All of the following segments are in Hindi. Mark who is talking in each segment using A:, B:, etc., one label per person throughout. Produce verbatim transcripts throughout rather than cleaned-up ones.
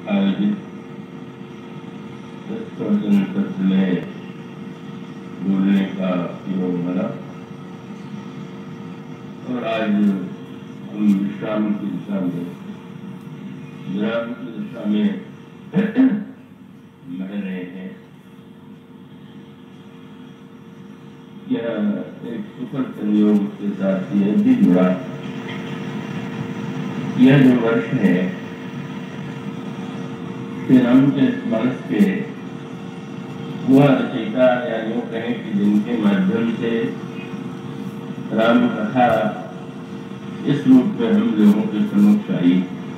A: आयोजित प्रवचन सत्र में बोलने का योग बना और आज हम विश्राम की दिशा में विराम की दिशा में बढ़ रहे हैं। यह एक सुपर संयोग के साथ यह भी जुड़ा। यह जो वर्ष है श्री रामचरित मानस के वह रचयिता या यूँ कहें कि जिनके माध्यम से राम कथा इस रूप में हम लोगों के सम्मुख आई,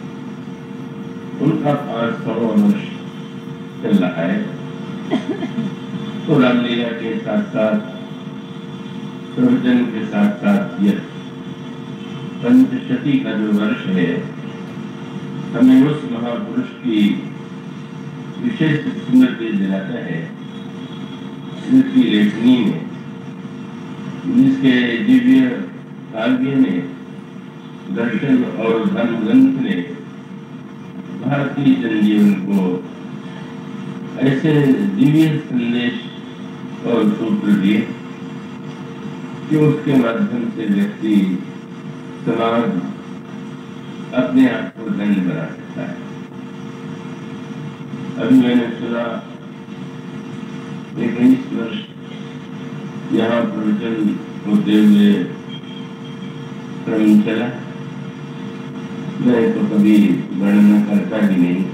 A: उनका पांच सौ वर्ष चल रहा है। तो रामलीला के साथ साथ प्रवचन के साथ साथ यह पंचशती का जो वर्ष है हमें उस महापुरुष की विशेष स्मृति दिलाता है। स्मृति लेखनी में जिसके दिव्य काव्य में दर्शन और धर्म ग्रंथ ने भारतीय जनजीवन को ऐसे दिव्य संदेश और सूत्र दिए कि उसके माध्यम से व्यक्ति समाज अपने आप को धन्य बना सकता है। अभी मैंने सुना इक्कीस वर्ष यहाँ प्रवचन होते हुए क्रम चला। मैं तो कभी गणना करता ही नहीं,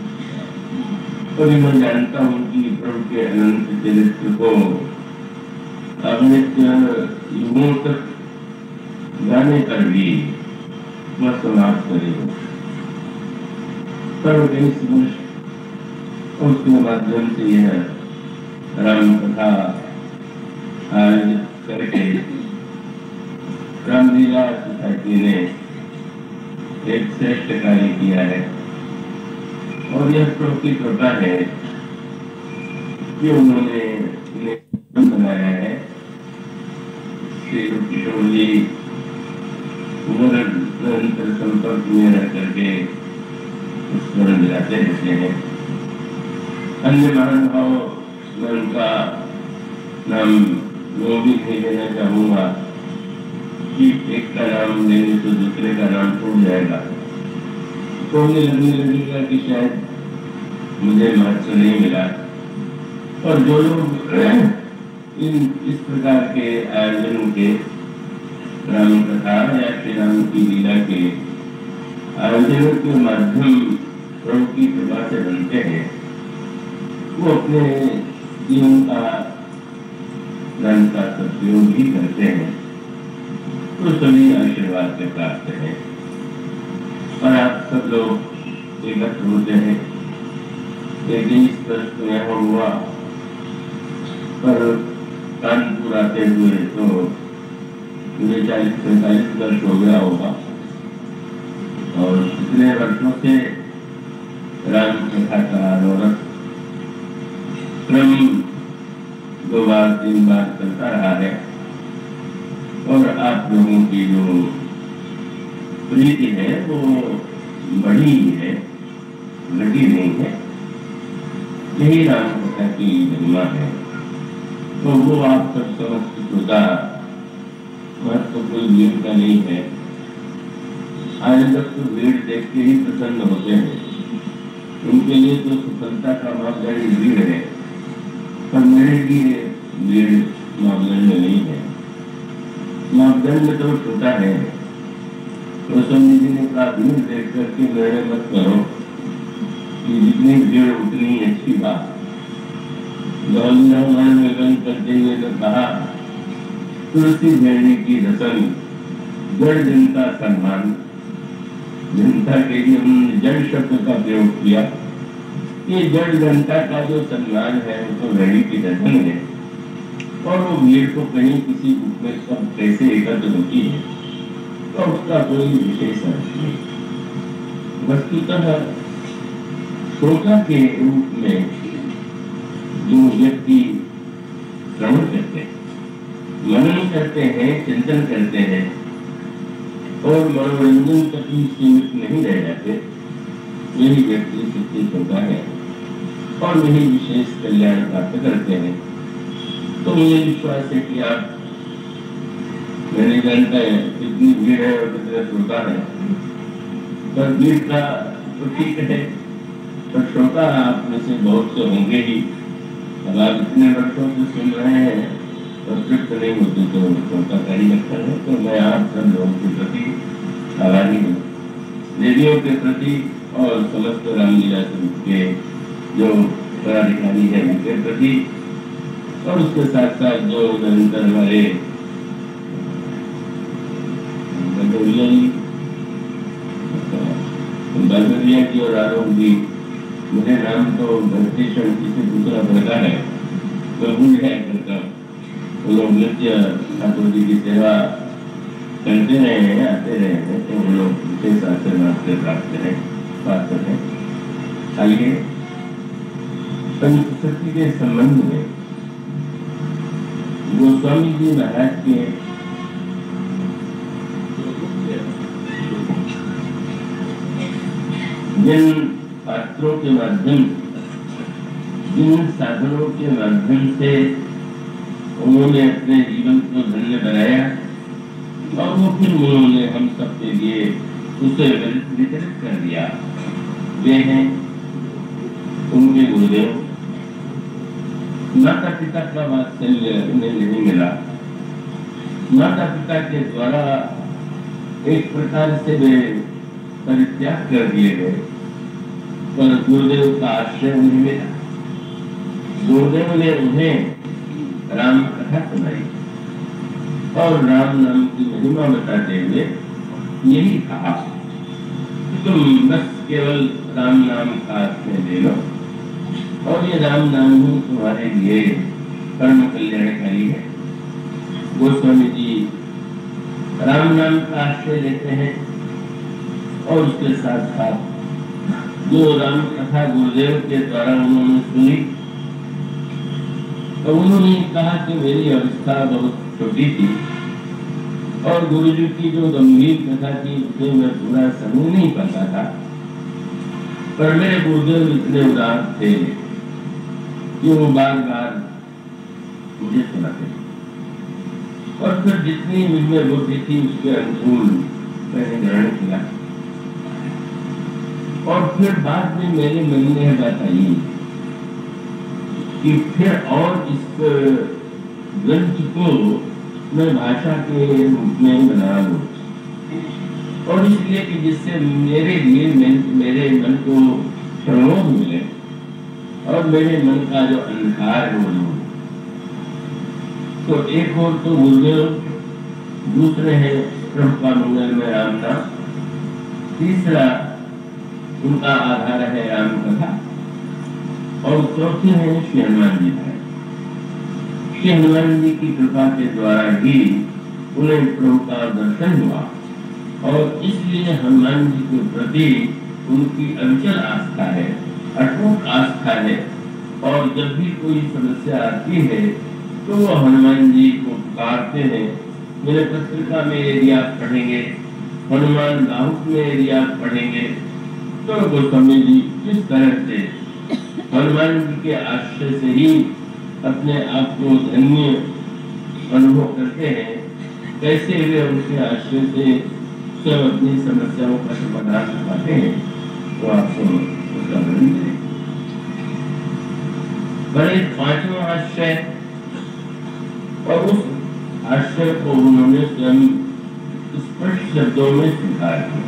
A: कभी मैं जानता हूँ कि प्रभु के अनंत चरित्र को अगणित युगों तक गाने पर भी वह समाप्त नहीं हो। पर इक्कीस वर्ष उसके माध्यम से यह राम कथा आयोजित करके रामलीला सोसाइटी ने एक श्रेष्ठ कार्य किया है। और यह प्रभु की कृपा है कि उन्होंने इन्हें बनाया है। श्री किशोर जी निरंतर संपर्क में रह करके स्मरण दिलाते रहते हैं। अन्य महानुभाव मैं उनका नाम वो भी नहीं लेना चाहूँगा कि एक का नाम लेने तो दूसरे का नाम छूट जाएगा, तो मुझे लगने लगेगा कि शायद मुझे महत्व नहीं मिला। और जो लोग इन इस प्रकार के आयोजन के राम कथा या श्री राम की लीला के आयोजनों के माध्यम प्रभु की कृपा से बनते हैं, वो अपने जीवन का धन का सदुपयोग भी करते हैं, तो सभी आशीर्वाद के प्राप्त हैं। और आप सब लोग एकत्र होते हैं। इक्कीस वर्ष तो यहाँ हुआ, पर कानपुर आते हुए तो मुझे चालीस पैंतालीस वर्ष हो गया होगा। और इतने वर्षों से राम कथा का नवरस क्रम दो बार तीन बार चलता रहा है। और आप लोगों की जो प्रीति है वो बढ़ी है, घटी नहीं है। यही राम कथा की महिमा है। तो वो आप सब समस्त होता महत्व कोई भीड़ का नहीं है। आयोजक तो भीड़ देख के ही प्रसन्न होते हैं, उनके लिए तो सफलता का मापदंड भीड़ है, पर मेरे लिए भीड़ मापदंड नहीं है। मापदंड तो छोटा है। तो स्वामी जी ने कहा भीड़ देख करके निर्णय मत करो कि जितनी भीड़ उतनी अच्छी बात। गौरव में बंद करते हुए तो कहा तुलसी भेड़ने की रसन जड़ जनता सम्मान। जनता के लिए उन्होंने जड़ शब्द का प्रयोग किया। ये जड़ जनता का जो सम्मान है वो तो भेड़ी की दर्शन है। और वो भीड़ को कहीं किसी रूप में सब कैसे एकत्र होती है तो उसका कोई विशेष अर्थ नहीं। वस्तुतः श्रोता के रूप में जो व्यक्ति श्रवण करते हैं, मनन करते हैं, चिंतन करते हैं और मनोरंजन तक ही सीमित नहीं रह जाते, यही व्यक्ति शिक्षित होता है और यही विशेष कल्याण प्राप्त करते हैं। तो मुझे विश्वास है कि आप, मैंने जानता है कितनी भीड़ है और कितने श्रोता है, पर भीड़ का तो ठीक है, पर श्रोता आप में से बहुत से होंगे ही। अब आप इतने वर्षों से सुन रहे हैं और तृप्त नहीं होते तो श्रोता का ही लगता है। तो मैं आप सब लोगों के प्रति आभारी हूँ, देवियों के प्रति और समस्त रामलीला स्वरूप के जो पदाधिकारी है उनके प्रति, और उसके साथ साथ जो निरंतर हमारे बलगरिया की और आरोप जी, मुझे नाम तो भक्तिशण किसी दूसरा भरता है तो भूल जाया करता हूँ। वो लोग नित्य ठाकुर जी की सेवा करते रहे हैं, आते रहे हैं, तो वो लोग विशेष आशीर्वाद से प्राप्त हैं पात्र हैं। आइए पंचशक्ति के संबंध में गोस्वामी जी महाराज के जिन पात्रों के माध्यम, जिन साधनों के माध्यम से उन्होंने अपने जीवन को धन्य बनाया और वो फिर उन्होंने हम सब के लिए उसे वितरित कर दिया, वे हैं उनके गुरुदेव। माता पिता का वात्सल्य उन्हें नहीं मिला, माता पिता के द्वारा एक प्रकार से वे परित्याग कर दिए गए, पर गुरुदेव का आश्रय उन्हें मिला। गुरुदेव ने उन्हें राम कथा सुनाई और राम नाम की महिमा बताते हुए यही कहा कि तुम बस केवल राम नाम का आश्रय ले लो और ये राम नाम ही तुम्हारे लिए परम कल्याणकारी है। गोस्वामी जी राम नाम का आश्रय लेते हैं और उसके साथ साथ जो राम कथा गुरुदेव के द्वारा उन्होंने सुनी, तो उन्होंने कहा कि मेरी अवस्था बहुत छोटी थी और गुरु जी की जो गंभीर कथा थी उसे मैं पूरा समझ नहीं पाता था, पर मेरे गुरुदेव इतने उदार थे कि वो बार बार मुझे सुनाते और फिर जितनी मुझमें बुद्धि थी उसके अनुकूल मैंने ग्रहण किया। और फिर बाद में मेरे मन में यह बात आई कि फिर और इस ग्रंथ को मैं भाषा के रूप में बना लूं, और इसलिए कि जिससे मेरे लिए मेरे मन को प्रमोद मिले और मेरे मन का जो अंधकार है वो दूर। तो एक और तो गुरुदेव, दूसरे है प्रभुपाद मंगल में राम नाम, तीसरा उनका आधार है राम कथा, और चौथे हैं श्री हनुमान जी महाराज। श्री हनुमान जी की कृपा के द्वारा ही उन्हें प्रभु का दर्शन हुआ और इसलिए हनुमान जी के प्रति उनकी अविचल आस्था है, अटूट आस्था है। और जब भी कोई समस्या आती है तो वो हनुमान जी को पुकारते हैं। मेरे पत्रिका में यदि आप पढ़ेंगे, हनुमान बाहुक में यदि आप पढ़ेंगे, तो गोस्वामी जी किस तरह से हनुमान जी के आश्रय से ही अपने आप को धन्य अनुभव करते हैं, कैसे वे उनके आश्रय से सब अपनी समस्याओं का समाधान पाते हैं, तो आपको उसका वर्णन करें। बड़े पांचवा आश्रय, और उस आश्रय को उन्होंने स्वयं स्पष्ट शब्दों में स्वीकार किया।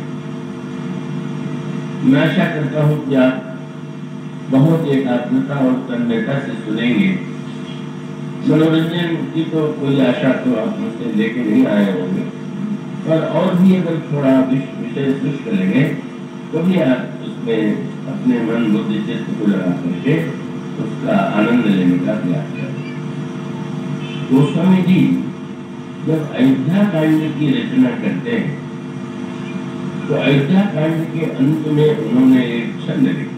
A: मैं आशा करता हूँ कि आप बहुत एकाग्रता और तन्मयता से सुनेंगे। मनोरंजन की तो कोई आशा तो आप मुझसे लेके नहीं आए होंगे, पर और भी अगर थोड़ा विषय सुष्ट करेंगे तो भी आप उसमें अपने मन बुद्धि चित्त को लगा करके उसका आनंद लेने का प्रयास करें। गोस्वामी जी जब अयोध्या कांड की रचना करते हैं तो अयोध्या कांड के अंत में उन्होंने एक छंद लिखा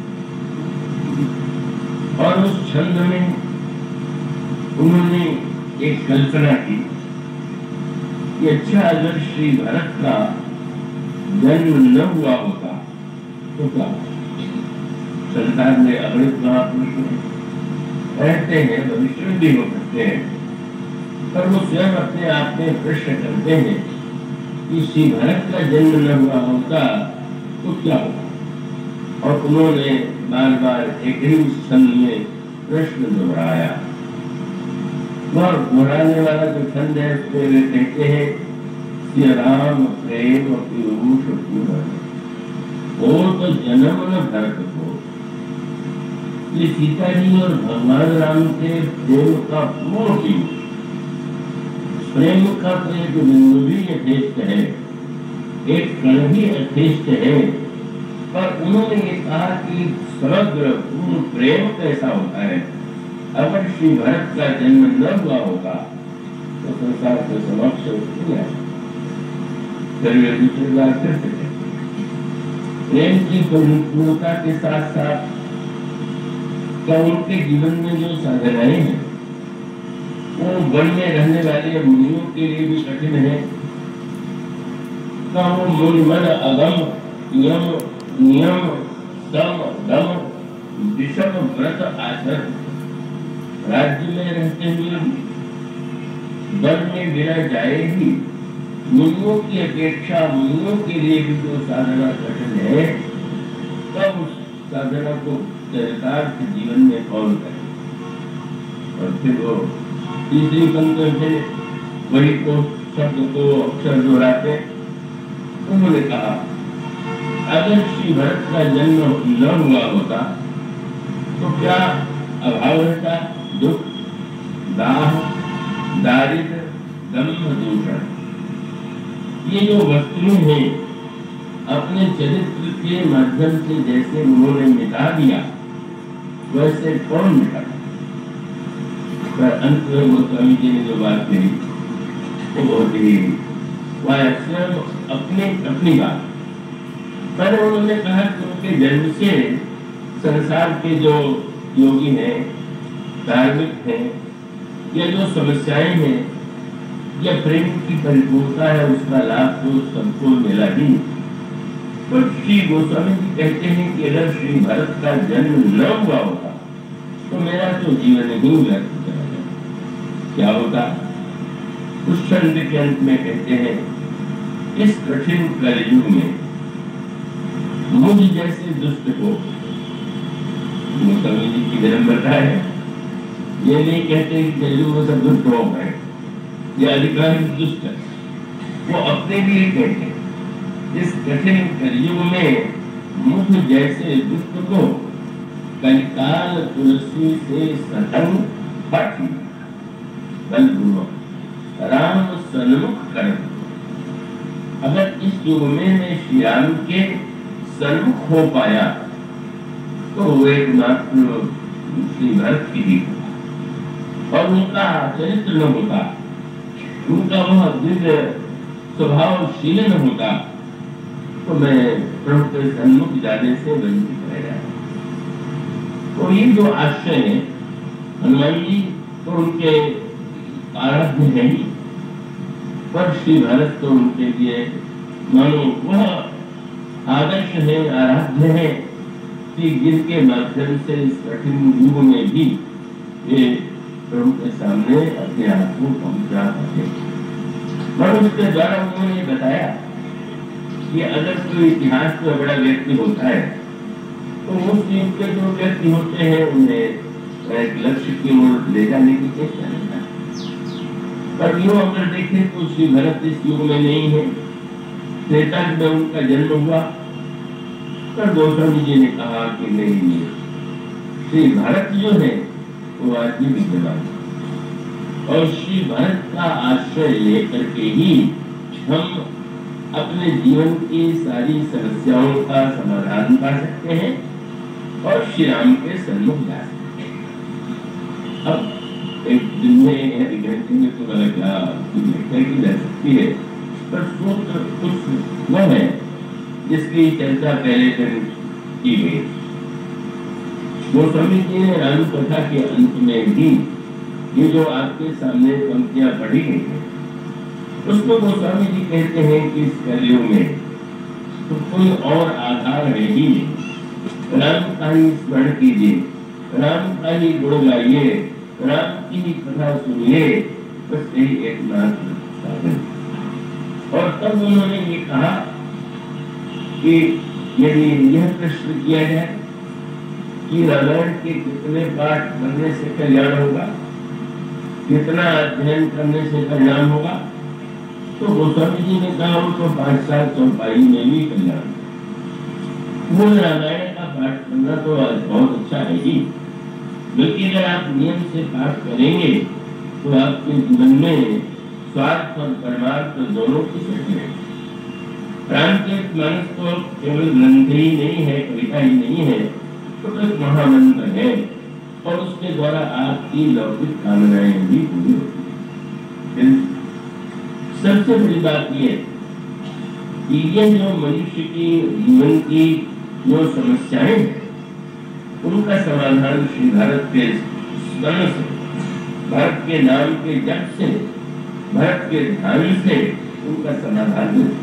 A: और उस छंद में उन्होंने एक कल्पना की कि अच्छा अगर श्री भरत का जन्म न हुआ होता तो क्या संसार में अगणित महापुरुष रहते हैं, भविष्य भी हो सकते हैं, पर वो स्वयं अपने आप में प्रश्न करते हैं कि श्री भरत का जन्म न हुआ होता तो क्या होगा। और उन्होंने बार बार एक ही छंद में प्रश्न दोहराया। और दोहराने वाला जो छंद है उसमें वे कहते हैं कि राम प्रेम पीयूष पूर्ण वो तो जन्म न भरत को। ये सीता जी और भगवान राम के प्रेम का पूर्ण पीयूष, प्रेम का तो एक बिंदु भी यथेष्ट है, एक कण भी यथेष्ट है, पर उन्होंने ये कहा कि समग्र पूर्ण प्रेम कैसा होता है। अगर श्री भरत का जन्म न हुआ होगा तो संसार के समक्ष नहीं फिर वे दूसरी बात कर सकते। प्रेम की परिपूर्णता के साथ साथ क्या उनके जीवन में जो साधनाएं हैं वो वन में रहने वाले मुनियों के लिए भी कठिन है। क्या वो मूल मन अगम नियम नियम सम दम विषम व्रत आचरण राज्य में रहते हुए वन में गिरा जाए ही मुनियों की अपेक्षा मुनियों के लिए भी जो साधना कठिन है, तब उस साधना को चरितार्थ जीवन में कौन करे। और फिर वो तीसरी पंक्ति से वही को शब्द को अक्षर दोहराते। उन्होंने कहा अगर श्री भरत का जन्म न हुआ होता तो क्या अभाव रहता, दुख, दाह, दारिद्र, दम्भ, दूषण, ये जो वस्तुएं हैं अपने चरित्र के माध्यम से जैसे उन्होंने मिटा दिया वैसे कौन मिटाता। पर अंत में वो स्वामी जी ने जो बात कही वो बहुत ही वह स्वयं अपने अपनी बात, पर उन्होंने कहा कि उनके जन्म से संसार के जो योगी हैं, धार्मिक हैं, या जो समस्याएं हैं या प्रेम की परिपूर्णता है उसका लाभ तो सबको मिला ही। पर श्री गोस्वामी जी कहते हैं कि अगर श्री भरत का जन्म न हुआ होता तो मेरा तो जीवन ही व्यर्थ चला जाता। क्या होता? उस छंद के अंत में कहते हैं इस कठिन कलयुग में मुझ जैसे दुष्ट को, गोस्वामी जी की विनम्रता है, ये नहीं कहते कि कलयुग में सब दुष्ट हो गए, ये अधिकांश दुष्ट है, वो अपने लिए कहते हैं इस कठिन कलयुग में मुझ जैसे दुष्ट को कलिकाल तुलसी से सतंग हट बल राम सन्मुख कर। अगर इस युग में मैं श्री राम के सन्मुख हो पाया तो वो एकमात्र श्री भरत की ही होगा और उनका चरित्र न होता, उनका वह दिव्य स्वभावशील न होता तो मैं प्रभु के सन्मुख जाने से वंचित रह जाता। तो ये जो आश्रय है हनुमान जी तो उनके आराध्य है ही, पर श्री भरत तो उनके लिए मानो वह आदर्श है, आराध्य है कि जिनके माध्यम से इस कठिन युग में भी ये प्रभु के सामने अपने आप को पहुंचा सके। मनुष्य के द्वारा उन्होंने बताया कि अगर कोई इतिहास में बड़ा व्यक्ति होता है तो उस युग के जो व्यक्ति होते हैं उन्हें एक लक्ष्य की ओर ले जाने की चेष्टा करता है। पर यूं अगर देखें तो श्री भरत इस युग में नहीं है, त्रेता में उनका जन्म हुआ, पर गोस्वामी जी ने कहा कि नहीं, श्री भरत जो है वो आज भी विद्यमान है और श्री भरत का आश्रय लेकर के ही हम अपने जीवन की सारी समस्याओं का समाधान कर सकते हैं और श्री राम के सन्मुख जा सकते हैं। अब एक दिन में एक घंटे में तो क्या व्याख्या की जा सकती है, पर सूत्र कुछ वह है जिसकी चर्चा पहले दिन की गई। गोस्वामी जी ने राम कथा के अंत में भी ये जो आपके सामने पंक्तियां पढ़ी गई है उसको गोस्वामी जी कहते हैं कि इस कलयुग में तो कोई और आधार है ही नहीं। राम का ही स्मरण कीजिए, राम का ही गुण गाइए, राम की ही कथा सुनिए, बस यही एकमात्र साधन। और तब उन्होंने ये कहा कि यदि यह प्रश्न किया जाए कि रामायण के कितने पाठ करने से कल्याण होगा, कितना अध्ययन करने से कल्याण होगा, तो गोस्वामी जी ने कहा तो पांच साल चौपाई में भी कल्याण। वो रामायण का पाठ करना तो बहुत अच्छा है ही, बल्कि अगर आप नियम से पाठ करेंगे तो आपके जीवन में स्वार्थ और परमार्थ दोनों की सिद्धि है। रामचरितमानस तो केवल ग्रंथ ही नहीं है, कविता ही नहीं है, तो एक महामंत्र है और उसके द्वारा आपकी लौकिक कामनाएं भी पूरी होती है। सबसे बड़ी बात यह कि ये जो मनुष्य की जीवन की जो समस्याएं हैं उनका समाधान श्री भारत के स्मरण से, भारत के नाम के जप से, भारत के ध्यान से उनका समाधान है।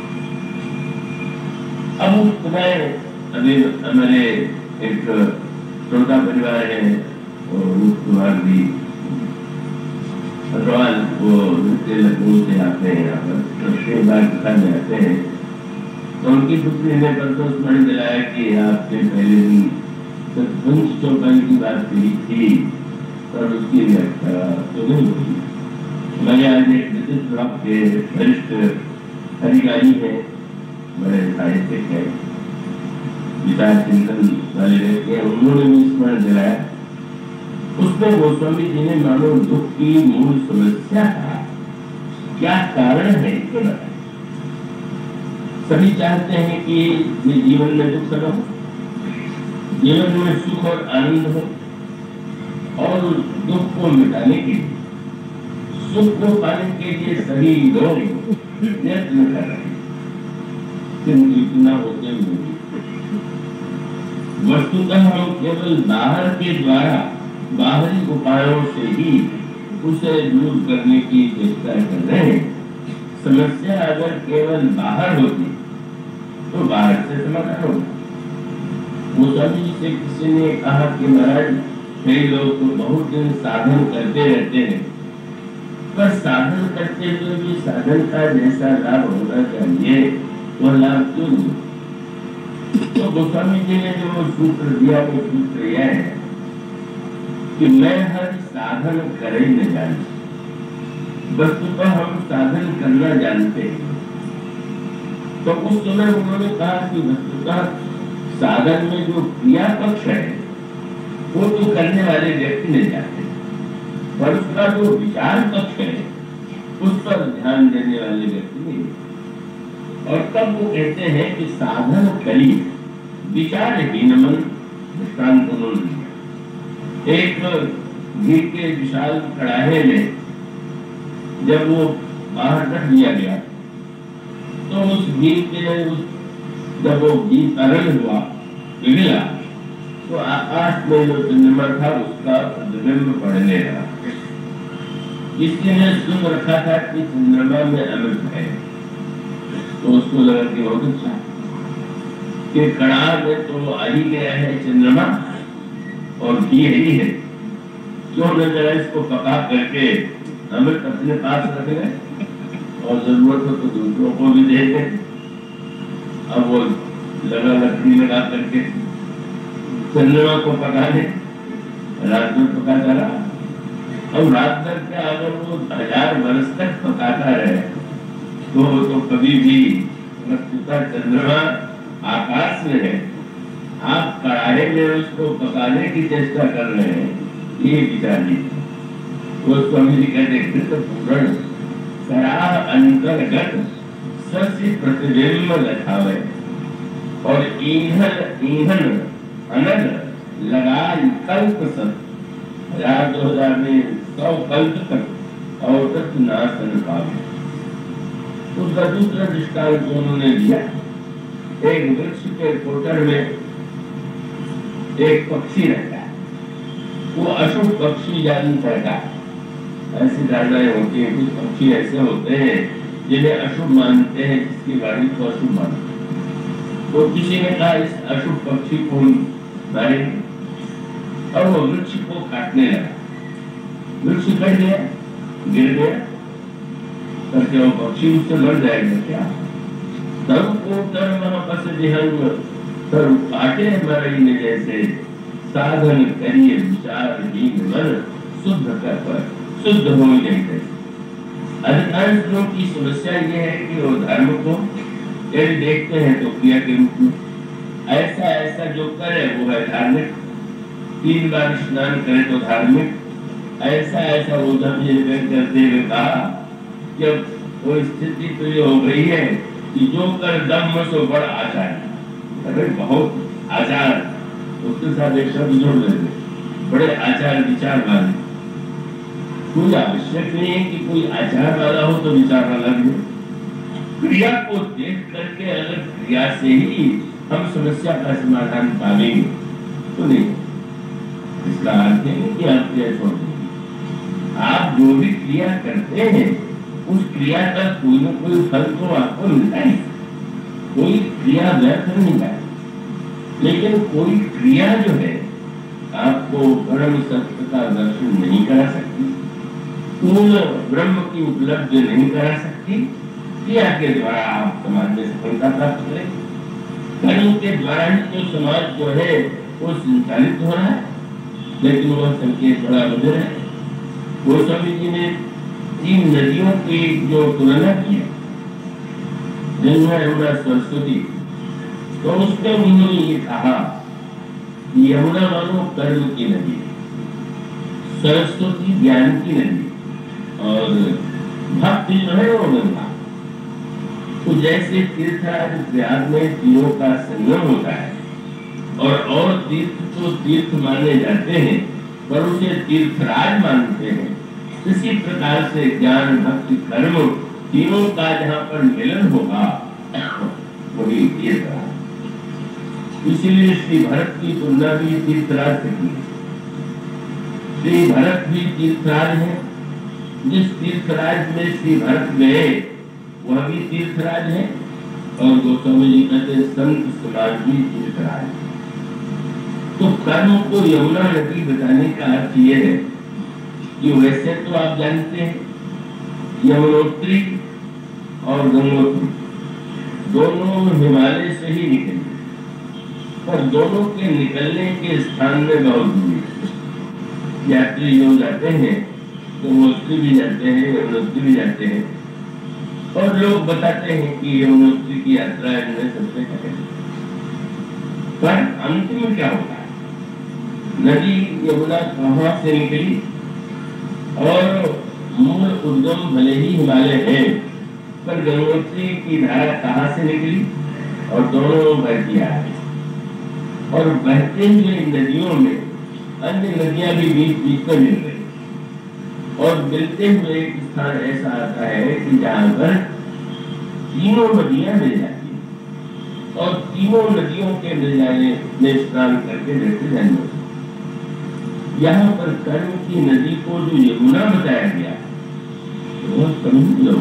A: अब मैं अभी हमारे एक श्रोता परिवार है कुमार जी अग्रवाल, वो लखनऊ से आते हैं, यहाँ पर कथा में आते हैं, तो उनकी पुत्री ने परसों स्मरण दिलाया कि आपने पहले दिन सतवंश चौपाई की बात कही थी और उसकी व्याख्या तो नहीं हुई। हमारे आज एक विद्युत ब्लॉक के वरिष्ठ अधिकारी है, बड़े साहित्यिक है, विचार चिंतन वाले व्यक्ति हैं, उन्होंने भी स्मरण दिलाया। उसमें गोस्वामी जी ने मानो दुख की मूल समस्या का क्या कारण है इसके बताया। सभी चाहते हैं कि ये जीवन में दुख न हो, जीवन में सुख और आनंद हो, और दुख को मिटाने के लिए, सुख को पाने के लिए सभी लोग प्रयत्न कर रहे हैं, किंतु इतना होते हुए वस्तुतः हम केवल बाहर के द्वारा, बाहरी उपायों से ही उसे दूर करने की चेष्टा कर रहे हैं। समस्या अगर केवल बाहर होती तो बाहर से समाधान होगा। गोस्वामी जी से किसी ने कहा कि महाराज कई लोग तो बहुत दिन साधन करते रहते हैं, पर साधन करते हुए भी साधन का जैसा लाभ होना चाहिए वह लाभ क्यों नहीं? तो गोस्वामी जी ने जो सूत्र दिया वो सूत्र यह है कि मैं हर साधन कर ही न जानता, वस्तुतः हम साधन करना जानते हैं। तो उस समय उन्होंने कहा कि वस्तुतः साधन में जो क्रिया पक्ष है वो तो करने वाले व्यक्ति ने जाते हैं, पर उसका जो विचार पक्ष है उस पर ध्यान देने वाले व्यक्ति नहीं। और तब वो कहते हैं कि साधन करी विचार हीन मन दृष्टांत उन्होंने एक घी के विशाल कड़ाहे में जब वो बाहर रख दिया गया तो उस घी के उस जब वो घी तरल हुआ पिघला तो आकाश में जो चंद्रमा था उसका प्रतिबिंब पड़ने लगा। किसी ने सुन रखा था कि चंद्रमा में अमृत है, तो उसको लगा कि बहुत अच्छा कि कड़ाह में तो आ ही गया है चंद्रमा और घी ही है, क्यों न जरा इसको पका करके अमृत अपने पास रख ले और जरूरत हो तो दूसरों को भी दे दे। अब वो लगा लकड़ी लगा करके चंद्रमा को पकाने, रात में पकाता रहा। अब रात भर क्या, अगर वो हजार वर्ष तक पकाता रहे तो तो कभी भी वस्तुतः चंद्रमा आकाश में है, आप कड़ाहे में उसको पकाने की चेष्टा कर रहे हैं, ये विचार नहीं। वो स्वामी जी कहते हैं तो पूर्ण सराह अंतर्गत सस्य प्रतिबिंब लखावे और ईंधन ईंधन अनल लगा कल्प सत हजार दो हजार में सौ कल्प तक और तक नाशन पावे। उसका दूसरा दृष्टांत उन्होंने दिया, एक वृक्ष के कोटर में एक पक्षी रहता है, वो अशुभ पक्षी जान रहता है। ऐसी धारणाएं होती हैं, कुछ पक्षी ऐसे होते हैं जिन्हें अशुभ मानते हैं, जिसकी वाणी को अशुभ मानते हैं। तो किसी ने कहा इस अशुभ पक्षी को मारेंगे, और वो वृक्ष को काटने लगा। वृक्ष कट गया, गिर गया, तो क्या वो पक्षी उससे मर जाएगा क्या? तब को तर महापस विहंग तर काटे मरई जैसे, साधन करिए विचारहीन मन शुद्ध कर पर शुद्ध हो नहीं थे। अधिकांश लोगों की समस्या ये है कि वो धर्म को यदि देखते हैं तो क्रिया के रूप में, ऐसा ऐसा जो करे वो है धार्मिक, तीन बार स्नान करे तो धार्मिक, ऐसा ऐसा वो धर्म करते हुए कहा जब वो स्थिति तो ये हो गई है कि जो कर दम सो बड़ा आचार, अरे बहुत आचार, उसके साथ एक शब्द जोड़ लेते, बड़े आचार विचार वाले। कोई आवश्यक नहीं है कि कोई आचार वाला हो तो विचार वाला भी हो। क्रिया को देख करके अगर क्रिया से ही हम समस्या का समाधान पाएंगे तो नहीं, इसका अर्थ है कि आप क्रिया छोड़ देंगे। आप जो भी क्रिया करते हैं उस क्रिया का कोई न कोई फल तो आपको मिलता है, कोई क्रिया व्यर्थ नहीं है। लेकिन कोई क्रिया जो है आपको परम सत्य का दर्शन नहीं करा सकती, पूर्ण ब्रह्म की उपलब्धि नहीं करा सकती। क्रिया के द्वारा आप समाज में सफलता प्राप्त करें। कर्म के द्वारा ही जो समाज जो है वो संचालित हो रहा है, लेकिन वह संकेत बड़ा मधुर है। गोस्वामी जी ने तीन नदियों की जो तुलना की है, गंगा यमुना सरस्वती, तो उसमें उन्होंने ये कहा कि यमुना मानो कर्म की नदी, सरस्वती ज्ञान की नदी, और भक्ति जो है वो गंगा। तो जैसे तीर्थराज प्रयाग में तीनों का संगम होता है, और और तीर्थ तो तीर्थ माने जाते हैं पर उसे तीर्थराज मानते हैं, इसी प्रकार से ज्ञान भक्ति कर्म तीनों का जहाँ पर मिलन होगा वही तीर्थराज। इसीलिए श्री भरत की तुलना भी तीर्थराज से की। श्री भरत भी तीर्थराज है, जिस तीर्थराज में श्री भरत गए वह भी तीर्थराज है, और गोस्वामी जी कहते संत समाज भी तीर्थराज। तो कर्म को यमुना नदी बताने का अर्थ ये है कि वैसे तो आप जानते हैं यमुनोत्री और गंगोत्री दोनों हिमालय से ही निकले, पर दोनों के निकलने के स्थान में बहुत दूरी है। यात्री जो जाते हैं गंगोत्री भी जाते हैं, यमुनोत्री भी जाते हैं, और लोग बताते हैं कि यमुनोत्री की यात्रा इनमें सबसे कठिन। पर अंतिम क्या होता है? नदी यमुना कहाँ से निकली, और मूल उद्गम भले ही हिमालय है, पर गंगोत्री की धारा कहाँ से निकली, और दोनों बहती आ रही, और बहते हुए नदियों में अन्य नदियां भी बीच बीच में मिल रही, और मिलते हुए एक स्थान ऐसा आता है कि जहाँ पर तीनों नदियां मिल जाती हैं, और तीनों नदियों के मिल जाने में स्नान करके रहते जाने। यहाँ पर कर्म की नदी को जो यमुना बताया गया वह समझ लो,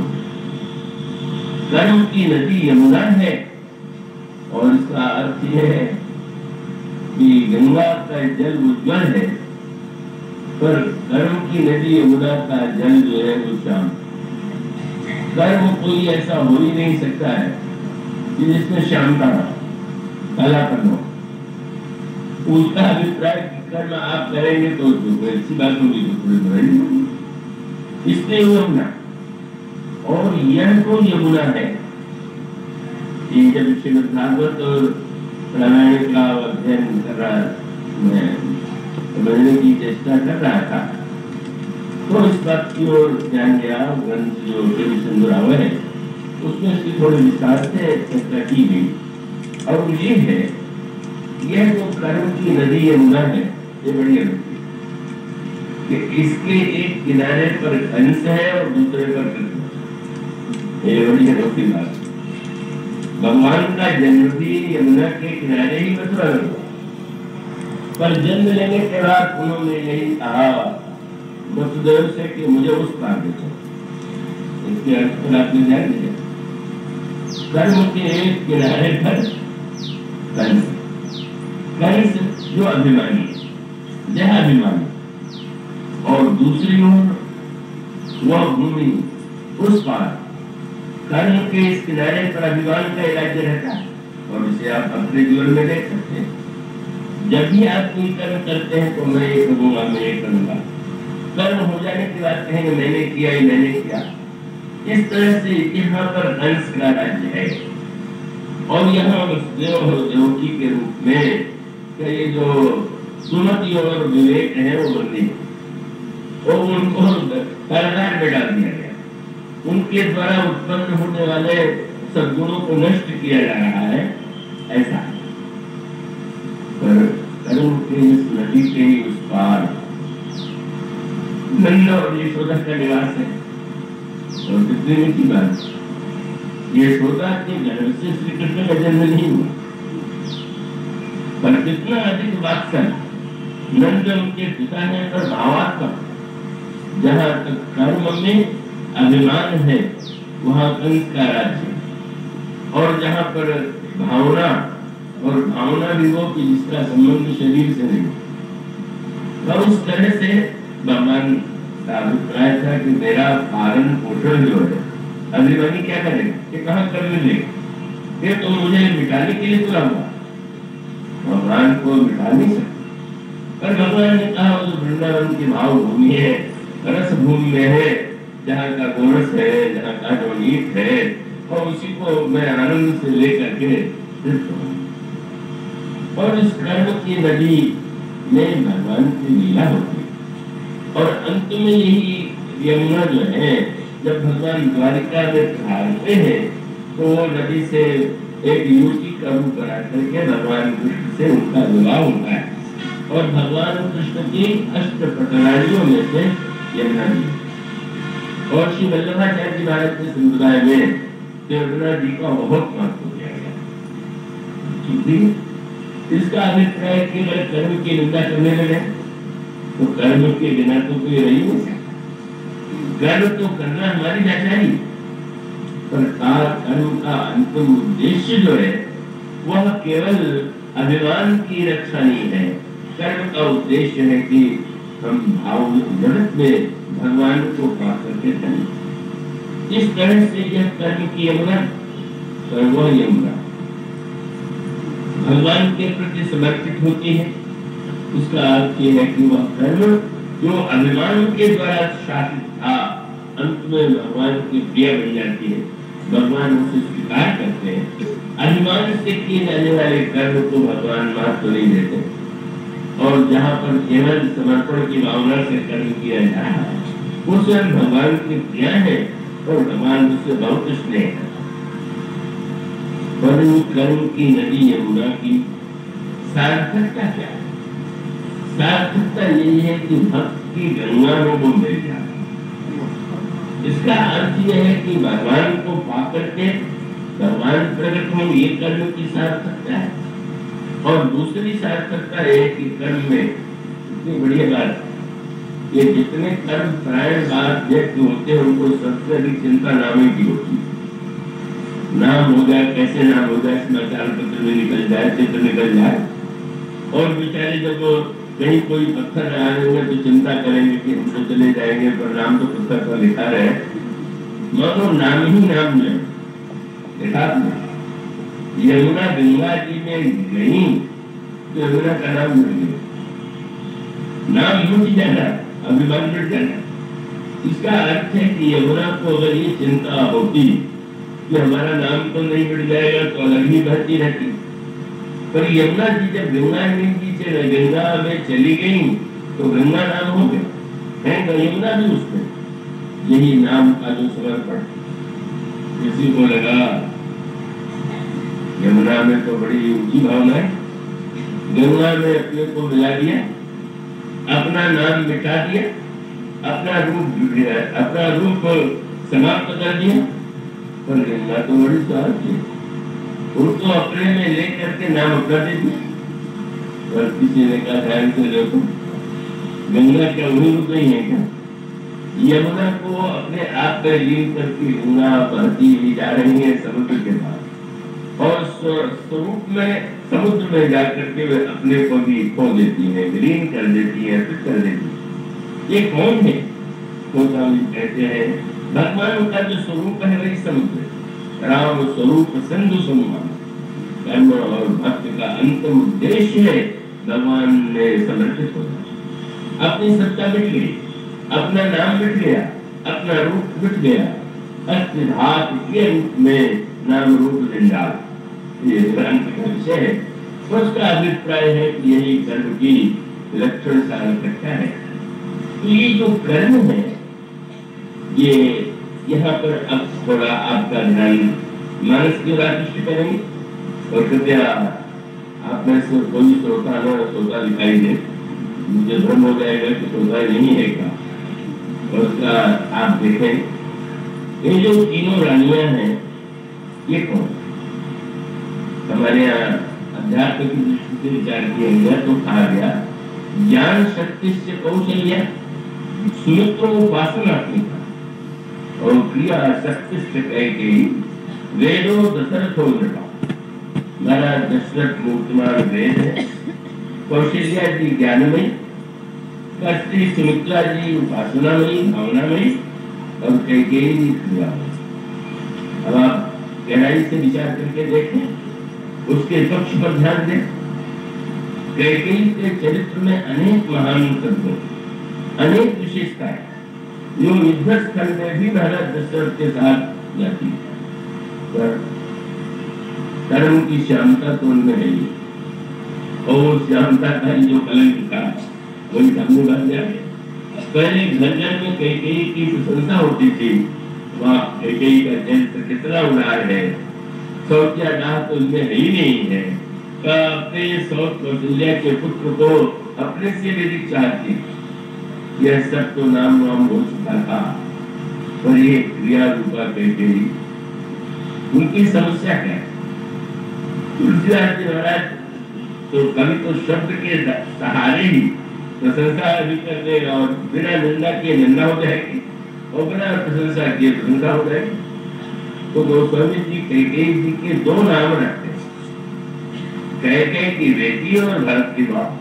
A: कर्म की नदी यमुना है, और इसका अर्थ यह है कि गंगा का जल उज्ज्वल है, पर कर्म की नदी यमुना का जल जो है वो श्याम। कर्म कोई ऐसा हो ही नहीं सकता है कि जिसमें श्यामता हो, कालापन हो। उसका अभिप्राय कर्म आप करेंगे तो अच्छी बात होगी, इसलिए यमुना, और यह तो यमुना है। ये जब श्रीमद् भागवत और रामायण का अध्ययन कर रहा, मैं समझने की चेष्टा कर रहा था, तो इस बात की ओर ध्यान दिया। ग्रंथ जो सिंधुराव है उसमें इसकी थोड़ी विस्तार से चर्चा की गई, और ये है यह जो कर्म की नदी यमुना है ये बड़ी अनोखी कि इसके एक किनारे पर कंस है और दूसरे पर कृष्ण। ये बड़ी अनोखी बात। भगवान का जन्म भी यमुना के किनारे ही मथुरा में हुआ, पर जन्म लेने के बाद उन्होंने यही कहा वसुदेव से कि मुझे उस पार देखो। इसके अर्थ पर आपने ध्यान दिया, कर्म के एक किनारे पर कंस कंस जो अभिमानी है, देहाभिमानी, और दूसरी ओर वह भूमि उस पार कर्म के इस किनारे पर अभिमान का राज्य रहता है। और इसे आप अपने जीवन में देख सकते हैं। जब भी आप कोई कर्म करते हैं तो मैं ये करूंगा, मैं ये करूंगा, कर्म हो जाने के बाद कहेंगे मैंने किया ही मैंने किया। इस तरह से यहाँ पर अंश का राज्य है। और यहाँ देव देवकी के रूप में ये जो सुमति और विवेक है वो बंदी और उनको कारागार में डाल दिया गया। उनके द्वारा उत्पन्न होने वाले सद्गुणों को नष्ट किया जा रहा है, ऐसा। पर कर्म के इस नदी के ही उस पार नंद और यशोदा का निवास है। और कितनी मीठी बात, यशोदा के गर्भ से श्री कृष्ण का जन्म नहीं हुआ, पर कितना अधिक वात्सल नंद उनके पिता है और भावात्मक। जहाँ तक कर्म में अभिमान है वहाँ कंस का राज्य, और जहाँ पर भावना, और भावना भी वो कि जिसका संबंध शरीर से नहीं। तो उस तरह से भगवान का अभिप्राय था कि मेरा पालन पोषण जो है अभिमानी क्या करेगा, कि कहाँ कर मिलेगा, ये तो मुझे मिटाने के लिए तुला हुआ। भगवान को मिटा नहीं सकते, पर भगवान ने कहा वो जो वृंदावन की भाव भूमि है, रस भूमि में है, जहाँ का गोरस है, जहाँ का जो नीत है, और उसी को मैं आनंद से लेकर के और इस कर्म की नदी में भगवान की लीला होती है। और अंत में यही यमुना जो है, जब भगवान द्वारिका में ठहरते हैं तो वो नदी से एक युवती का रूप बना करके भगवान कृष्ण से उनका विवाह होता है। और भगवान कृष्ण की अष्ट पटरानियों में से यमुना जी, और श्री वल्लभाचार्य जी महाराज के संप्रदाय में यमुना जी का बहुत महत्व दिया गया। इसका अभिप्राय केवल कर्म की निंदा करने लगे तो कर्म के बिना तो कोई रही नहीं सकता। कर्म तो करना हमारी लाचारी, पर कर्म का अंतिम उद्देश्य जो है वह केवल अभिमान की रक्षा नहीं है। कर्म का उद्देश्य है कि हम भाव जगत में भगवान को पा करके चलें। इस तरह से यह कर्म की यमुना, वह यमुना भगवान के प्रति समर्पित होती है। उसका अर्थ यह है कि वह कर्म जो अभिमान के द्वारा शासित था, अंत में भगवान की प्रिय बन जाती है, भगवान उसे स्वीकार करते हैं। अभिमान से किए जाने वाले कर्म को भगवान माफ तो नहीं देते, और जहाँ पर केवल समर्पण की भावना से कर्म किया जा रहा है वो स्वयं भगवान की प्रिय है, और भगवान उससे बहुत स्नेह है। परम कर्म की नदी यमुना की सार्थकता क्या है? सार्थकता यही है कि भक्त की गंगा में वो मिल जाए। इसका अर्थ यह है कि भगवान को पाकर के भगवान प्रकट हो, ये कर्म की सार्थकता है। और दूसरी सार्थकता है कि कर्म में इतनी बढ़िया बात, ये जितने कर्म प्रायण बात व्यक्ति होते हैं उनको सबसे अधिक चिंता नाम की होती है। नाम हो जाए, कैसे नाम हो जाए, समाचार पत्र में निकल जाए, चित्र निकल जाए, और बेचारे जब कहीं कोई पत्थर लगाएंगे तो चिंता करेंगे कि हम तो चले जाएंगे, पर नाम तो पत्थर पर लिखा रहे, मगर नाम ही नाम है। देखा यमुना गंगा जी में गई तो यमुना का नाम मिल गया, नाम मिट जाना, अभिमान मिट जाना। इसका अर्थ है कि यमुना को अगर ये चिंता होती कि हमारा नाम तो नहीं मिट जाएगा तो अलग ही बहती रहती, पर यमुना जी जब गंगा जी से गंगा में चली गई तो गंगा नाम हो गया है, तो यमुना भी उसमें यही नाम का जो समर्पण। किसी को लगा यमुना में तो बड़ी ऊंची भावना है, गंगा में अपने को मिला दिया, अपना नाम मिटा दिया, अपना रूप अपना रूप समाप्त कर दिया, पर गंगा तो बड़ी स्वार्थी है, उनको अपने में लेकर के नाम अपना दे दिया। और किसी ने कहा ध्यान से देखो, गंगा क्या वही रूप नहीं है क्या? यमुना को अपने आप में लीन करके गंगा बहती हुई जा रही है समुद्र के पास, और स्वरूप में समुद्र में जाकर के वे अपने को भी खो देती है, विलीन कर देती है, फिर कर देती है। ये कौन है? तो स्वामी कहते हैं भगवान का जो स्वरूप है वही समुद्र, राम स्वरूप सिंधु समान। कर्म और भक्ति का अंतिम उद्देश्य है भगवान ने समर्पित होना। अपनी सत्ता मिट गई, अपना नाम मिट गया, अपना रूप मिट गया, अस्तिधात के रूप में नाम रूप लिंगाल। ये ग्रंथ का विषय है। उसका अभिप्राय है कि यही कर्म की लक्षण सार रखा है। तो ये जो कर्म है, ये यहाँ पर अब थोड़ा आपका ध्यान मानस की ओर आकृष्ट करेंगे। और कृपया आप में से कोई श्रोता न श्रोता दिखाई दे, मुझे भ्रम हो जाएगा कि श्रोता नहीं है क्या। और उसका आप देखें, ये जो तीनों रानियां हैं ये कौन? हमारे यहाँ अध्यात्म की दृष्टि से विचार किया गया तो कहा गया ज्ञान शक्ति से कौशल्य, सुमित्रो उपासनात्मिका और क्रिया शक्ति से कह के वेदो दशरथो नृपा। हमारा दशरथ मूर्तिमान वेद है, कौशल्या जी ज्ञानमयी, कष्टी सुमित्रा जी उपासनामयी भावनामयी और कैकेयी जी क्रियामयी। अब आप गहराई से विचार करके देखें, उसके पक्ष पर ध्यान दें। कैकेयी के चरित्र में अनेक महान तत्व, अनेक विशेषताएं जो युद्ध स्थल में भी महाराज दशरथ के साथ जाती है। धर्म की श्यामता तो उनमें है ही, और श्यामता का जो कलंक था वही सामने बन जाए। पहले घर घर में कैकेयी की प्रशंसा होती थी, वहाँ कैकेयी का चरित्र कितना उदार है, सौत्या डाह तो उनमें है ही नहीं है। अपने सौत कौशल्या के पुत्र को अपने से भी चाहती, यह सब तो नाम नाम हो चुका था। पर ये क्रिया रूपा कैकेयी, उनकी समस्या क्या है? तुलसीदास जी महाराज तो कभी तो शब्द के सहारे ही प्रशंसा भी कर देगा, और बिना निंदा किए निंदा हो जाएगी, और बिना प्रशंसा किए प्रशंसा हो जाएगी। तो गोस्वामी जी कैकेयी जी के दो नाम रखते हैं, कैकेयी की बेटी और भरत की माँ।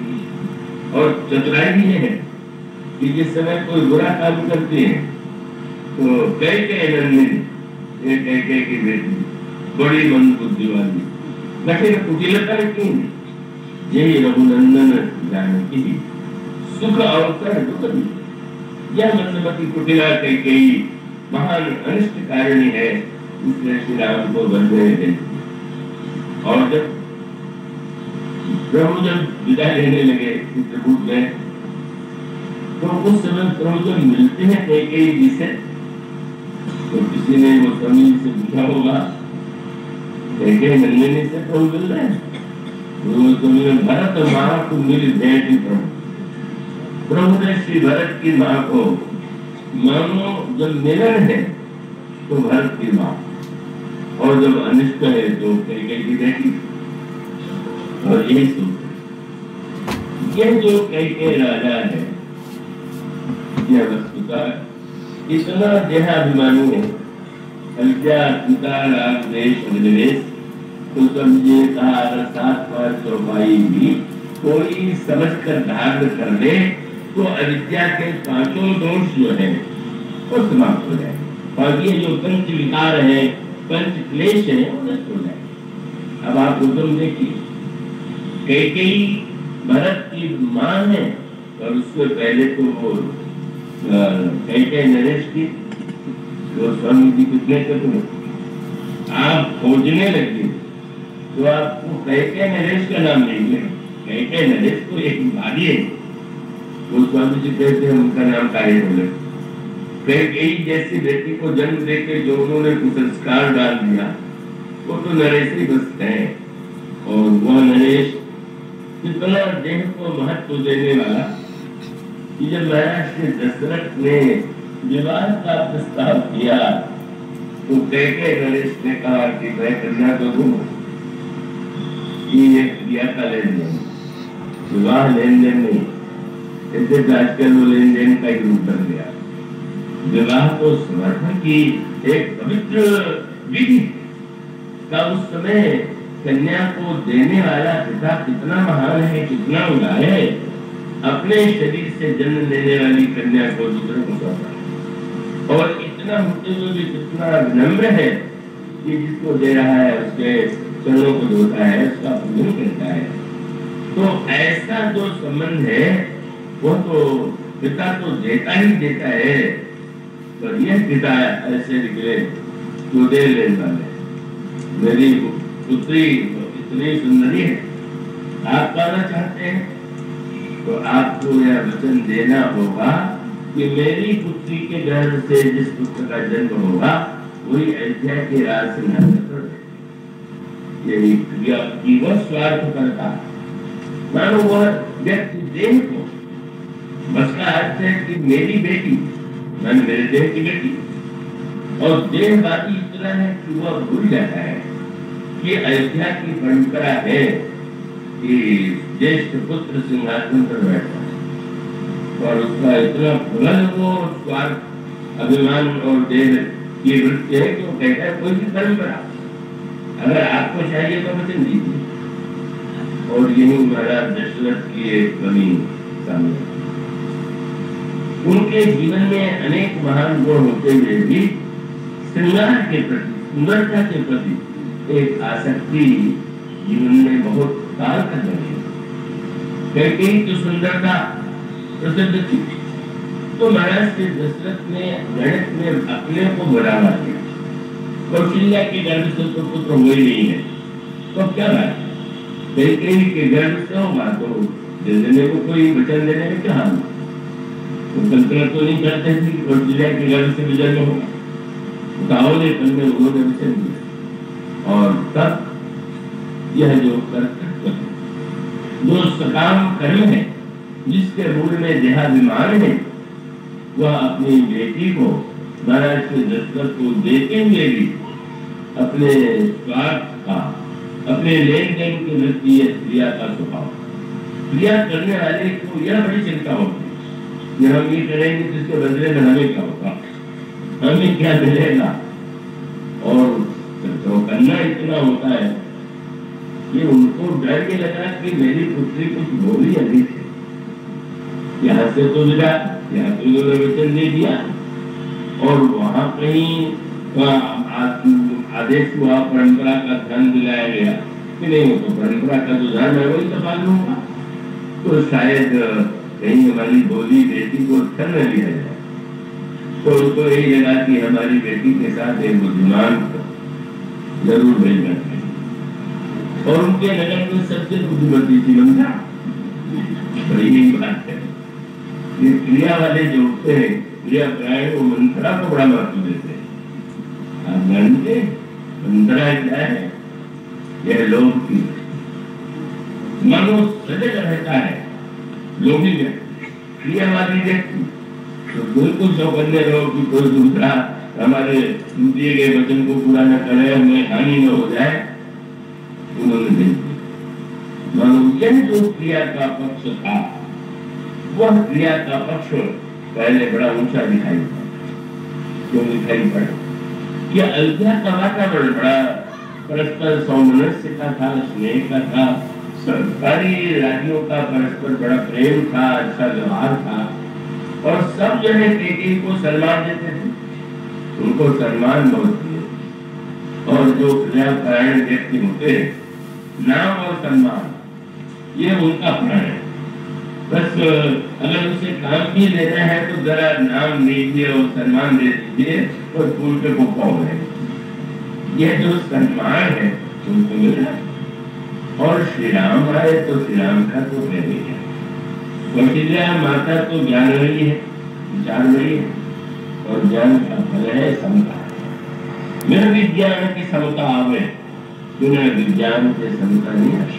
A: और चतुराई भी है कि जिस समय कोई बुरा काम करती है तो कैकेयी नंदिनी, ये कैकेयी की बेटी बड़ी मंद बुद्धि वाली, लेकिन कुटिलता की यही रघुनंदन जानकी सुख अवसर दुख भी। यह मंदमती कुटिला कैकेयी महान अनिष्ट कारिणी है, इसलिए श्री राम को बंधे है। और जब प्रभु जब विदाई लेने लगे चित्रकूट में, तो उस समय प्रभु जब मिलते हैं कैकेयी जी से, तो किसी ने वो स्वामी से पूछा होगा कैकेयी नंदिनी से प्रभु मिल रहे हैं, भरत माँ को मिल भेंट प्रभु। प्रभु ने श्री भरत की माँ को, मानो जब मिलन है तो भरत की माँ, और जब अनिष्ट है तो कैकेयी की बेटी। और यही सोच, यह जो कैकेयी राजा है, यह वस्तुतः इतना देहाभिमानी है, अविद्या पिता राग देश निवेश। तो समझिए कहा अगर सात पांच चौपाई भी कोई समझ कर धारण कर ले तो अविद्या के पांचों दोष जो है वो समाप्त हो जाए, और ये जो पंच विकार है, पंच क्लेश है, वो नष्ट हो जाए। अब आप गौतम देखिए, कैकेयी भरत की माँ है, और उससे पहले तो वो कैकेयी नरेश की, वो स्वामी जी कितने तक आप खोजने लगे तो आपको कैकेयी नरेश का नाम नहीं मिलेगा। कैकेयी नरेश को एक भारी है, वो स्वामी जी कहते हैं उनका नाम कार्य बोले। कैकेयी जैसी बेटी को जन्म देके जो उन्होंने कुसंस्कार डाल दिया, वो तो नरेश ही बस है। और वह नरेश कितना देह को महत्व देने वाला कि जब महाराज श्री दशरथ ने विवाह का प्रस्ताव किया तो कैकेयी नरेश ने कहा कि मैं कन्या को दूं, ये क्रिया का लेन देन, विवाह लेन देन नहीं, ऐसे आजकल वो लेन देन का ही रूप बन गया। विवाह तो समर्पण की एक पवित्र विधि का उस समय कन्या को देने वाला पिता कितना महान है, कितना उदार है, अपने शरीर से जन्म लेने वाली कन्या को दूसरे को सौंपा है। और इतना होते हुए भी कितना विनम्र है कि जिसको दे रहा है उसके चरणों को धोता है, उसका पूजन करता है। तो ऐसा जो संबंध है वो तो पिता तो देता ही देता है, पर यह पिता ऐसे निकले जो दे लेने वाले। मेरी पुत्री इतनी सुंदरी है, आप पाना चाहते हैं तो आपको यह वचन देना होगा कि मेरी पुत्री के गर्भ से जिस पुत्र का जन्म होगा वही अयोध्या के राज सिंहासन पर यही क्रिया की वह स्वार्थ करता। मानो वह व्यक्ति देह को, बस का अर्थ है कि मेरी बेटी, मैंने मेरे देह की बेटी, और देहवादी इतना है कि वह भूल जाता है कि अयोध्या की परंपरा है कि ज्येष्ठ पुत्र सिंहासन पर बैठता है, और उसका इतना बुलंद वो स्वार्थ, अभिमान और देह की वृत्ति है कि वो कहता है कोई भी परंपरा अगर आपको चाहिए तो वचन दीजिए। और यही महाराज दशरथ की एक कमी सामने, उनके जीवन में अनेक महान गुण होते हुए भी श्रृंगार के प्रति, सुंदरता के प्रति एक आसक्ति जीवन में बहुत काल तक बनी। कैकेयी की सुंदरता प्रसिद्ध थी, तो महाराज श्री दशरथ ने गणित में अपने को बढ़ावा दिया। कौशल्या के गर्भ से तो पुत्र हो ही नहीं है, तो क्या बात, कैकेयी के गर्भ से होगा तो दे देने को कोई वचन देने में क्या हाल। तो कल्पना तो नहीं करते थे कि कौशल्या के गर्भ से विजय में होगा, गाँवले पल में उन्होंने वचन दिया। और तब यह जो कर्तव्य है, जो सकाम कर्म है, जिसके मूल में देहाभिमान है, वह अपनी बेटी को महाराज के दशरथ को देते हुए भी अपने स्वार्थ का, अपने लेन देन की वृत्ति क्रिया का स्वभाव, क्रिया करने वाले को यह बड़ी चिंता होती है कि हम ये करेंगे जिसके बदले में हमें क्या होगा, हमें क्या मिलेगा। और तो करना इतना होता है कि उनको डर ये लगा कि मेरी पुत्री कुछ बोली अधिक है, यहाँ से तो मिला, यहाँ तो उन्होंने वचन दे दिया, और वहां कहीं आदेश हुआ, परंपरा का ध्यान दिलाया गया कि नहीं हो तो परंपरा का जो ध्यान है वही तो मालूम होगा, तो शायद कहीं हमारी बोली बेटी को ठन न लिया जाए। तो उनको यही लगा कि हमारी बेटी के साथ एक बुद्धिमान जरूर भेजना चाहिए। और उनके नगर में सबसे बुद्धिमती थी मंत्रा। बड़ी यही बात है, ये क्रिया वाले जो होते हैं, क्रिया प्राय वो मंत्रा को बड़ा महत्व देते हैं। आप जानते मंत्रा क्या है, यह लोग की मनो सजग रहता है, लोभी व्यक्ति, क्रियावादी व्यक्ति तो बिल्कुल चौकन्ने रहो कि कोई दूसरा हमारे दिए गए वचन को पूरा न करे, हमें हानि न हो जाए। उन्होंने नहीं दिया। मानो यह जो क्रिया का पक्ष था, वह क्रिया का पक्ष पहले बड़ा ऊंचा दिखाई पड़ा। क्यों दिखाई पड़ा? कि अयोध्या का वातावरण बड़ा परस्पर सौमनस्य का था, स्नेह का था, सरकारी राज्यों का परस्पर बड़ा प्रेम था, अच्छा व्यवहार था, और सब जो है कैकेयी को सम्मान देते थे, उनको सम्मान बहुत दिए। और जो क्रियापरायण व्यक्ति होते हैं, नाम और सम्मान ये उनका प्राण है। बस अगर उसे काम भी लेना है तो जरा नाम दीजिए और सम्मान दे दीजिए और फूल पे को पाओ है। यह जो सम्मान है उनको मिल रहा है। और श्री राम आए तो श्री राम का तो पहले है, कौशल्या माता तो ज्ञान रही है, विचार रही है, और ज्ञान का फल है समता। मेरे विज्ञान की समता आवे, बिना विज्ञान के समता नहीं आती।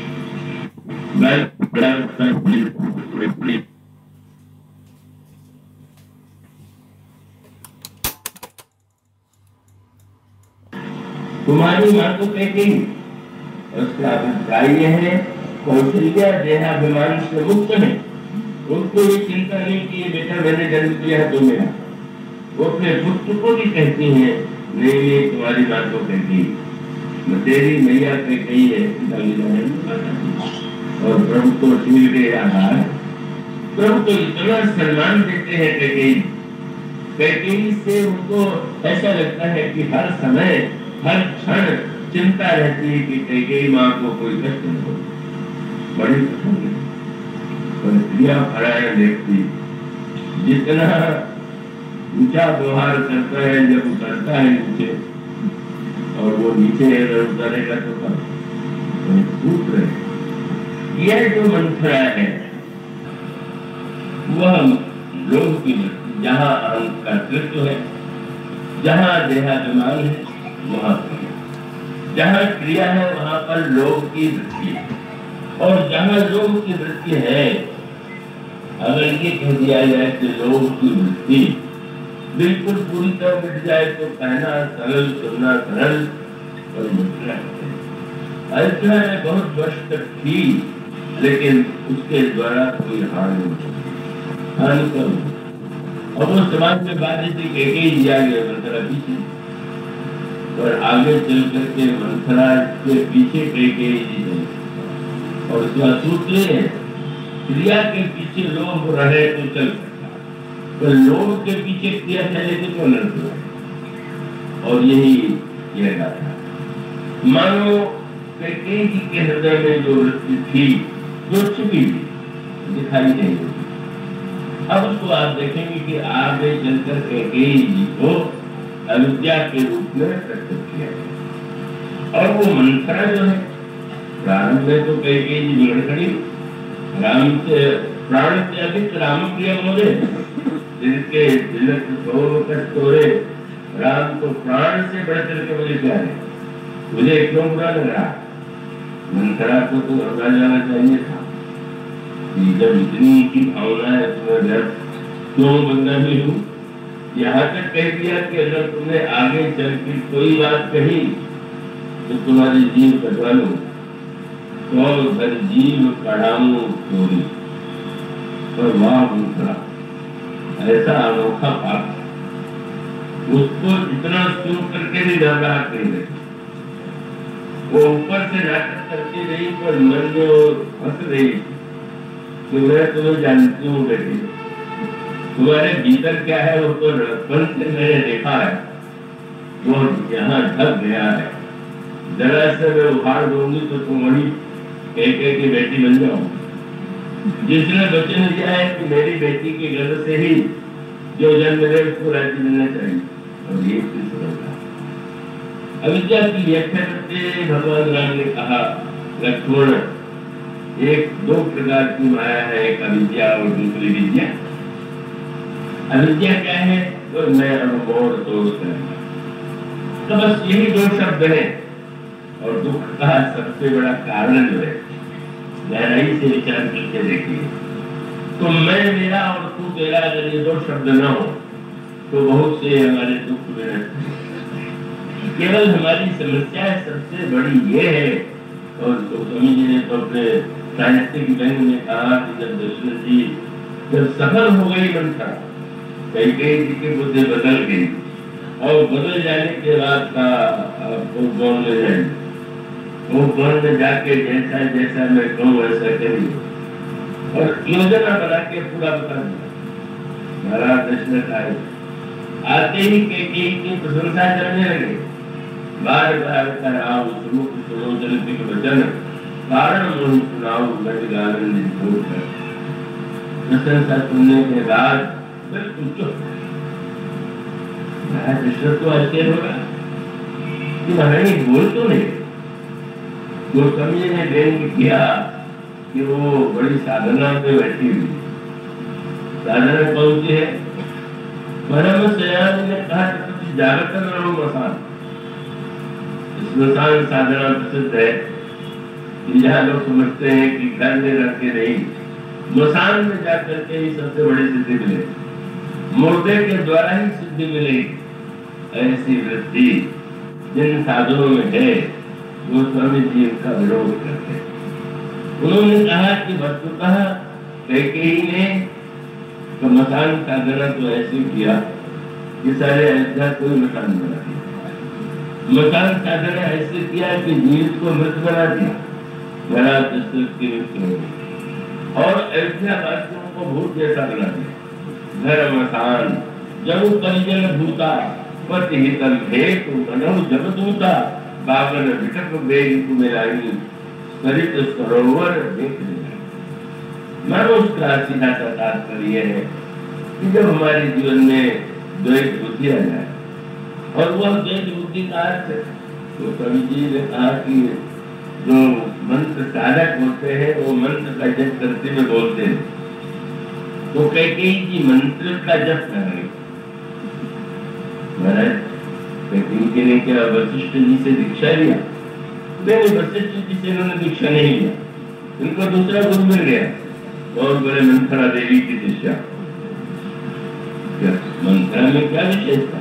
A: तुम्हारी मां तो कैकेयी, उसका अभिप्राय यह है कौशल्या देहाभिमान से मुक्त है। उनको ये चिंता नहीं कि ये बेटा मैंने जन्म दिया है तो मेरा। वो अपने पुत्र को भी कहती है नहीं नहीं तुम्हारी मां तो कैकेयी, तेरी मैया पे कही है और प्रभु को छीन के आधार प्रभु को इतना सम्मान देते हैं कैकेयी कैकेयी से उनको ऐसा लगता है कि हर समय हर क्षण चिंता रहती है कि कैकेयी माँ को कोई कष्ट न हो। बड़ी पसंद है और प्रिया परायण व्यक्ति जितना ऊंचा व्यवहार करता है जब उतरता है नीचे और वो नीचे उतरेगा तो सूत्र है। यह जो मंथरा है वह लोभ की वृत्ति, जहाँ अहंकृत्व है, जहाँ देहाभिमान है वहाँ क्रिया, जहाँ क्रिया है वहाँ पर लोभ की वृत्ति है। और जहाँ लोभ की वृत्ति है, अगर ये कह दिया जाए कि लोभ की वृत्ति बिल्कुल पूरी तरह मिट जाए तो कहना सरल, सुनना सरल और मुद्रा अयोध्या में बहुत वर्ष तक थी, लेकिन उसके द्वारा कोई हानि नहीं हानि कम और वो समाज में बात थी कैकेयी दिया गया मंथरा पीछे और आगे चल करके मंथरा के पीछे कैकेयी जी गई। और उसका सूत्र है क्रिया के पीछे लोभ रहे तो चल सकता, तो लोभ के पीछे क्रिया चले तो नर्क है। और यही यह गाथा मानो कैकेयी जी के हृदय में जो वृत्ति थी जो छुपी हुई दिखाई नहीं होती, अब उसको आप देखेंगे कि आगे चलकर कैकेयी जी को अविद्या के रूप में प्रकट किया गया। और वो मंथरा जो है प्रारंभ में तो कैकेयी जी बिगड़ खड़ी, राम से प्राण से अधिक राम प्रिय मोरे, जिनके तिलक तोरे राम तो प्राण से बढ़कर के मुझे प्यारे, मुझे क्यों बुरा लग रहा। मंथरा को तो घबरा जाना चाहिए था कि जब इतनी की भावना है तुम्हें व्यर्थ क्यों बंदा भी हूँ। यहाँ तक कह दिया कि अगर तुमने आगे चल के कोई बात कही तो तुम्हारी जीव कटवा लो, तो भर जीव कढ़ाऊं चोरी। पर वाह मंथरा, ऐसा अनोखा पाप उसको इतना सुन करके भी घबराहट नहीं रही। वो ऊपर से नाटक करती रही पर मन में हंस रही कि मैं तुम्हें जानती हूँ बेटी, तुम्हारे भीतर क्या है वो तो लड़कपन से मैंने देखा है, वो यहाँ ढक गया है। जरा से मैं उखाड़ दूंगी तो तुम वही कैकेयी की बेटी बन जाओ। जिसने वचन दिया है कि मेरी बेटी के गर्भ से ही जो जन्म मिले उसको राज्य मिलना चाहिए। और ये अविद्या की व्याख्या करते भगवान राम ने कहा लक्ष्मण एक दो प्रकार की माया है, एक अविद्या और दूसरी विद्या। अविद्या क्या है तो मैं अनुभव दोष करूंगा, तो बस यही दो शब्द है। और दुख का सबसे बड़ा कारण जो है गहराई से विचार करके देखिए तो मैं मेरा और तू तेरा, अगर ये दो शब्द न हो तो बहुत से हमारे दुख में केवल हमारी समस्या सबसे बड़ी ये है। और स्वामी जी ने तो अपने साहित्यिक व्यंग में कहा कि जब दशरथ जी जब सफल हो गई मंथरा, कैकेयी जी की बुद्धि बदल गई और बदल जाने के बाद का वो गौन में जाए वो गौन में जाके जैसा जैसा मैं कहूँ वैसा करी और योजना बना के पूरा बता दिया। महाराज दशरथ आए, आते ही कैकेयी की प्रशंसा करने लगे, बार बार कराओ सुमुख सुनो जलति के वचन कारण मोहि सुनाओ गट गालन निधोर कर। प्रशंसा सुनने के बाद बिल्कुल चुप। महाराज दशरथ तो आश्चर्य होगा कि महारानी बोल तो नहीं। तो स्वामी ने व्यंग किया कि वो बड़ी साधना में बैठी हुई। साधना कौन सी है? परम सयान ने कहा कि जागत रहो मसान। स्मशान साधना प्रसिद्ध है कि जहाँ लोग समझते हैं कि घर में रख के नहीं, स्मशान में जाकर के ही सबसे बड़ी सिद्धि मिले, मुर्दे के द्वारा ही सिद्धि मिलेगी। ऐसी वृत्ति जिन साधुओं में है वो स्वामी जी का विरोध करते हैं। उन्होंने कहा कि वस्तुतः कैकेयी ने मसान साधना तो ऐसे किया कि सारे अयोध्या कोई मसान बना दिया। मकान साधना ऐसे किया कि जीवित को मृत बना दिया, जरा दशरथ की मृत्यु हो गई और अयोध्या वासियों को भूत जैसा बना दिया। धर्म आसान जब परिजन भूता पति हितम हेतु मनहु जब दूता बावन विटक वेग कुमेराई सरित सरोवर देख लिया। मानो उसका सीधा सा तात्पर्य है कि जब हमारे जीवन में द्वैत बुद्धि आ जाए, और वह द्वैत बुद्धि का अर्थ तो कवि जी ने कहा कि जो मंत्र साधक होते हैं वो मंत्र का जप करते हुए बोलते हैं, तो कैकेयी जी मंत्र का जप कर रहे महाराज। कैकेयी के ने क्या वशिष्ठ जी से दीक्षा लिया? नहीं, वशिष्ठ जी से इन्होंने दीक्षा नहीं लिया, इनको दूसरा गुरु मिल गया और बड़े मंथरा देवी की शिष्या। मंत्रा में क्या विशेषता?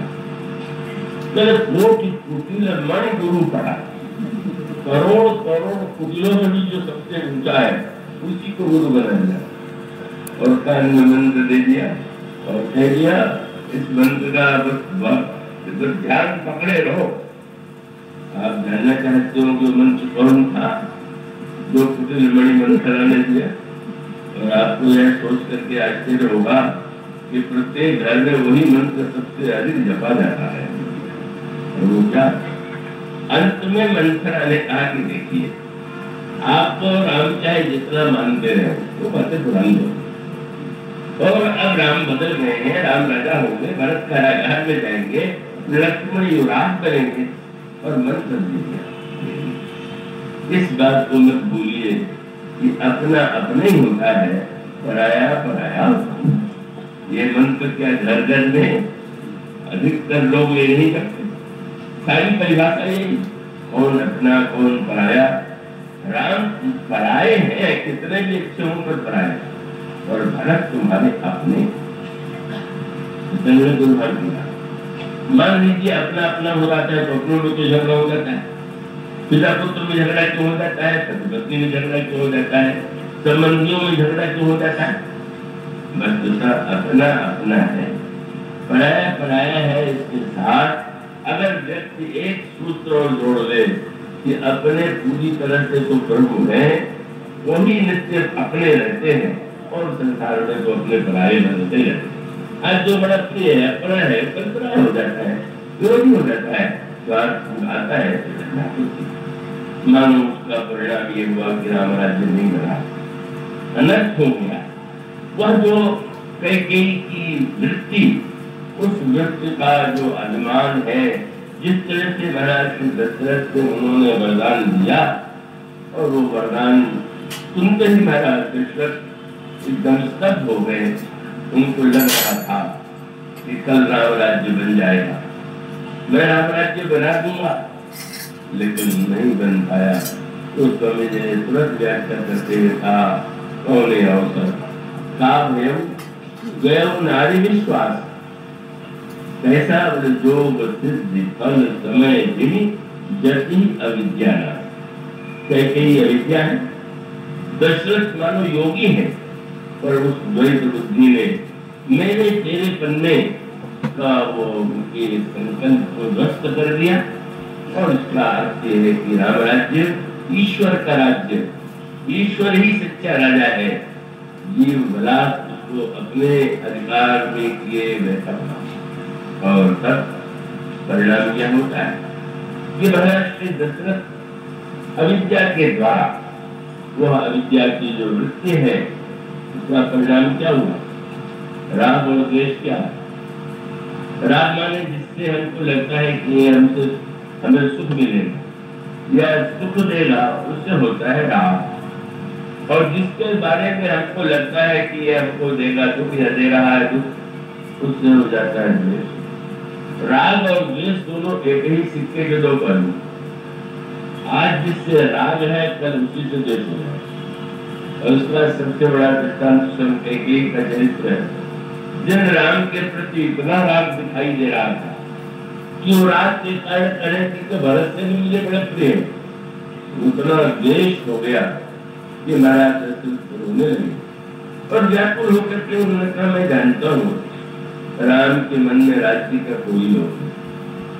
A: कोटि कुटिल मणि गुरु पढ़ा, करोड़ करोड़ कुटिलों में भी जो सबसे ऊंचा है उसी को गुरु बना दिया और कान में मंत्र दे दिया और कह दिया इस मंत्र का बस बस ध्यान पकड़े रहो। आप जानना चाहते हो कि मंत्र कौन था जो कुटिल मणि मंत्रा ने दिया? और आपको यह सोच करके आश्चर्य होगा कि प्रत्येक घर में वही मंत्र सबसे अधिक जपा जाता है। और वो क्या? अंत में मंत्रा ने कहा कि देखिए आप तो राम चाहे जितना मानते रहे वो बातें पुरानी हो, और अब राम बदल गए हैं, राम राजा होंगे, भरत कारागार में जाएंगे, लक्ष्मण युवराज करेंगे और मंत्र दीजिए। इस बात को मत भूलिए कि अपना अपने ही होता है, पराया पराया। ये मंत्र क्या घर घर में अधिकतर लोग ये नहीं करते। सारी परिभाषा यही, कौन अपना कौन पराया। राम पराये हैं, कितने भी अच्छे हों पर पराये, और भरत तुम्हारे अपने। मान लीजिए अपना अपना हो जाता है तो अपनों में तो झगड़ा हो जाता है, पिता पुत्र में झगड़ा क्यों हो जाता है, पति पत्नी में झगड़ा क्यों हो जाता है, संबंधियों में झगड़ा क्यों हो जाता है? बस दूसरा अपना अपना है, पराया पराया है। इसके साथ अगर व्यक्ति एक सूत्र और जोड़ ले कि अपने पूरी तरह से तो प्रभु है, वही नित्य अपने रहते हैं और संसार में तो अपने पराये बनते रहते हैं। आज जो बड़ा प्रिय है अपना है, कल पराया हो जाता है, विरोधी हो जाता है, स्वार्थ आता है, मानो उसका परिणाम ये हुआ कि राम राज्य नहीं बना, अनर्थ हो गया। वह जो कैकेयी की वृत्ति, उस वृत्ति का जो अनुमान है, जिस तरह से महाराज श्री दशरथ को उन्होंने वरदान दिया और वो वरदान सुनते ही महाराज दशरथ एकदम स्तब्ध हो गए। उनको लग रहा था कि कल राम राज्य बन जाएगा, मैं राम राज्य बना दूंगा, लेकिन नहीं बन पाया। तो स्वामी जी ने तुरंत व्याख्या करते हुए कहा, कौन अवसर का गयो नारी विश्वास, कैसा जोग सिद्धि फल समय जिनी जति अविद्या ना। कैकेयी अविद्या है, दशरथ मानो योगी है, पर उस द्वैत बुद्धि ने मेरे तेरे पन्ने का वो उनके संकल्प को ध्वस्त कर दिया। और इसका अर्थ ये है कि राम राज्य ईश्वर का राज्य, ईश्वर ही सच्चा राजा है। जीव भला उसको अपने अधिकार में किए बैठा, और तब परिणाम क्या होता है कि महाराज श्री दशरथ अविद्या के द्वारा, वह अविद्या की जो वृत्ति है, उसका परिणाम क्या हुआ? राग और द्वेष क्या है? राग माने जिससे हमको लगता है कि हमसे हमें सुख मिलेगा या सुख देगा, उससे होता है राग। और जिसके बारे में हमको लगता है कि ये हमको देगा दुख या दे रहा है दुख, उससे हो जाता है द्वेष। राग और द्वेष दोनों एक ही सिक्के के दो पहलू। आज जिससे राग है, कल उसी से द्वेष हो जाए। और उसका सबसे बड़ा दृष्टांत कैकेयी का चरित्र है। जिन राम के प्रति इतना राग दिखाई दे रहा था कि वो रात के कारण करे कि भरत से भी मुझे बड़े प्रिय, उतना द्वेष हो गया कि महाराज रोने लगे और व्याकुल होकर के उन्होंने कहा, मैं जानता हूँ राम के मन में राज्य का कोई लोग नहीं,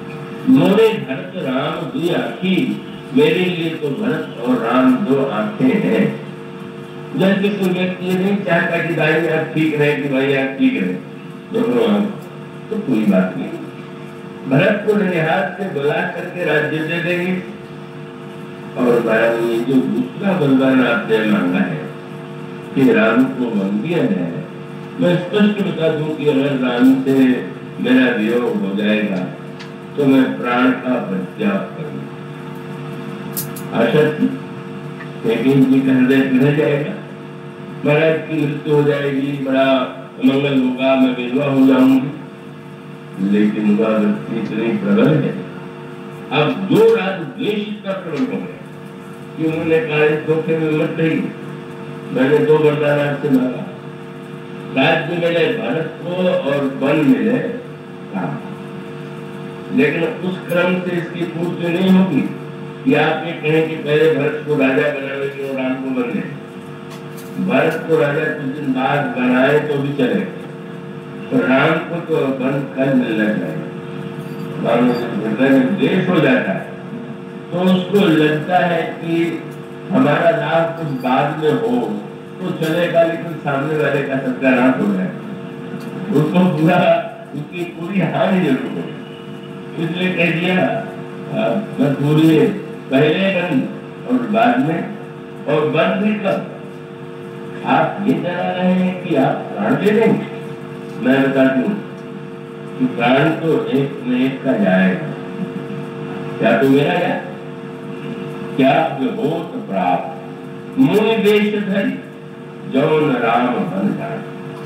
A: मोरे भरत राम दुई आँखी, मेरे लिए तो भरत और राम दो आंखें हैं। जैसे कोई व्यक्ति ये नहीं चाहता कि दाई आँख ठीक रहे कि भाई आँख ठीक रहे, दोनों आँख, तो कोई बात नहीं, भरत को निहार से बुला करके राज्य दे देंगे। और ये जो दूसरा बलिदान आपने मांगा है कि राम को वन दिया जाए, मैं स्पष्ट बता दूं कि अगर राम से मेरा वियोग हो जाएगा तो मैं प्राण का परित्याग करूंगा। आशा थी लेकिन जी का हृदय पिघल जाएगा, महाराज की मृत्यु हो जाएगी, बड़ा मंगल होगा, मैं विधवा हो जाऊंगी। लेकिन वह व्यक्ति इतनी प्रबल है, अब दो रात द्वेष इतना प्रबल हो गया कि उन्होंने कहा इस धोखे में मत रही, मैंने दो वरदान आपसे मांगा, राज्य मिले भरत को और वन मिले राम। लेकिन उस क्रम से इसकी पूर्ति नहीं होगी कि आप ये कहें कि पहले भरत को राजा बनाएंगे और राम को वन देंगे। भरत को राजा कुछ दिन बाद बनाए तो भी चलेगा, तो राम को तो वन कल मिलना चाहिए। हृदय में द्वेष हो जाता है तो उसको लगता है कि हमारा लाभ कुछ बाद में हो तो चलेगा, लेकिन सामने वाले का सत्यानाश हो जाए, उसको पूरा उसकी पूरी हानि जरूर हो। इसलिए कह दिया मैं पूरी पहले बन और बाद में, और बन भी कब आप ये डरा रहे हैं कि आप प्राण दे देंगे। मैं बता दूं कि प्राण तो एक न एक का जाएगा, क्या तो मेरा जाए, क्या हो तो प्राप्त मुनि वेश धरी जौन राम बन जाए।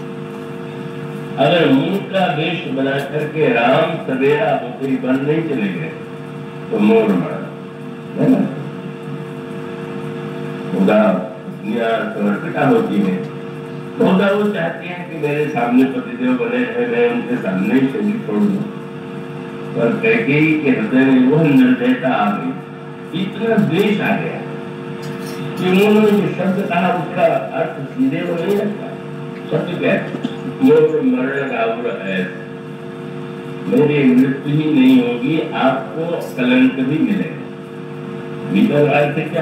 A: अगर मुनि का वेश बना करके राम सवेरा होते ही बन नहीं चले गए तो मोर मरा है ना। खुदा समर्पिता होती है, खुदा वो चाहती है कि मेरे सामने पतिदेव बने हैं, मैं उनके सामने ही शरीर छोड़ दूं। पर कैकेयी के हृदय में वह निर्दयता आ गई, इतना द्वेष आ गया कि उन्होंने जो शब्द कहा उसका अर्थ सीधे वो नहीं रखा। शब्द क्या, मोर मरण रावण है, मेरी मृत्यु ही नहीं होगी, आपको कलंक भी मिलेगा। भीतर अर्थ क्या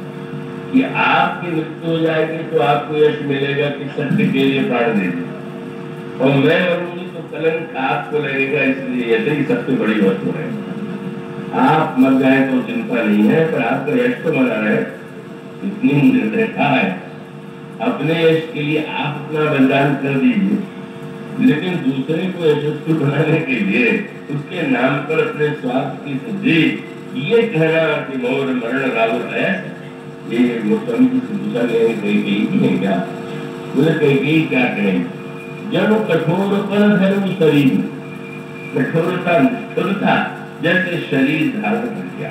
A: कि आपकी मृत्यु हो जाएगी तो आपको यश मिलेगा कि सत्य के लिए प्राण दे दिया, और मैं मरूंगी तो कलंक आपको लगेगा, इसलिए यश ही सबसे बड़ी वस्तु है। आप मर गए तो चिंता नहीं है, पर आपका यश तो मरा है। इतनी निर्दयता है, अपने यश के लिए आप अपना बलिदान कर दीजिए, लेकिन दूसरे को यशस्वी बनाने के लिए उसके नाम पर अपने स्वार्थ की सिद्धि ये कहना कि मोर मरण रावण है, ये मुस्लिम से पूछा गया है कैकेयी क्या बोले, कैकेयी क्या करें जब कठोर पर धर्म शरीर, कठोरता निष्ठुरता जैसे शरीर धारण कर गया,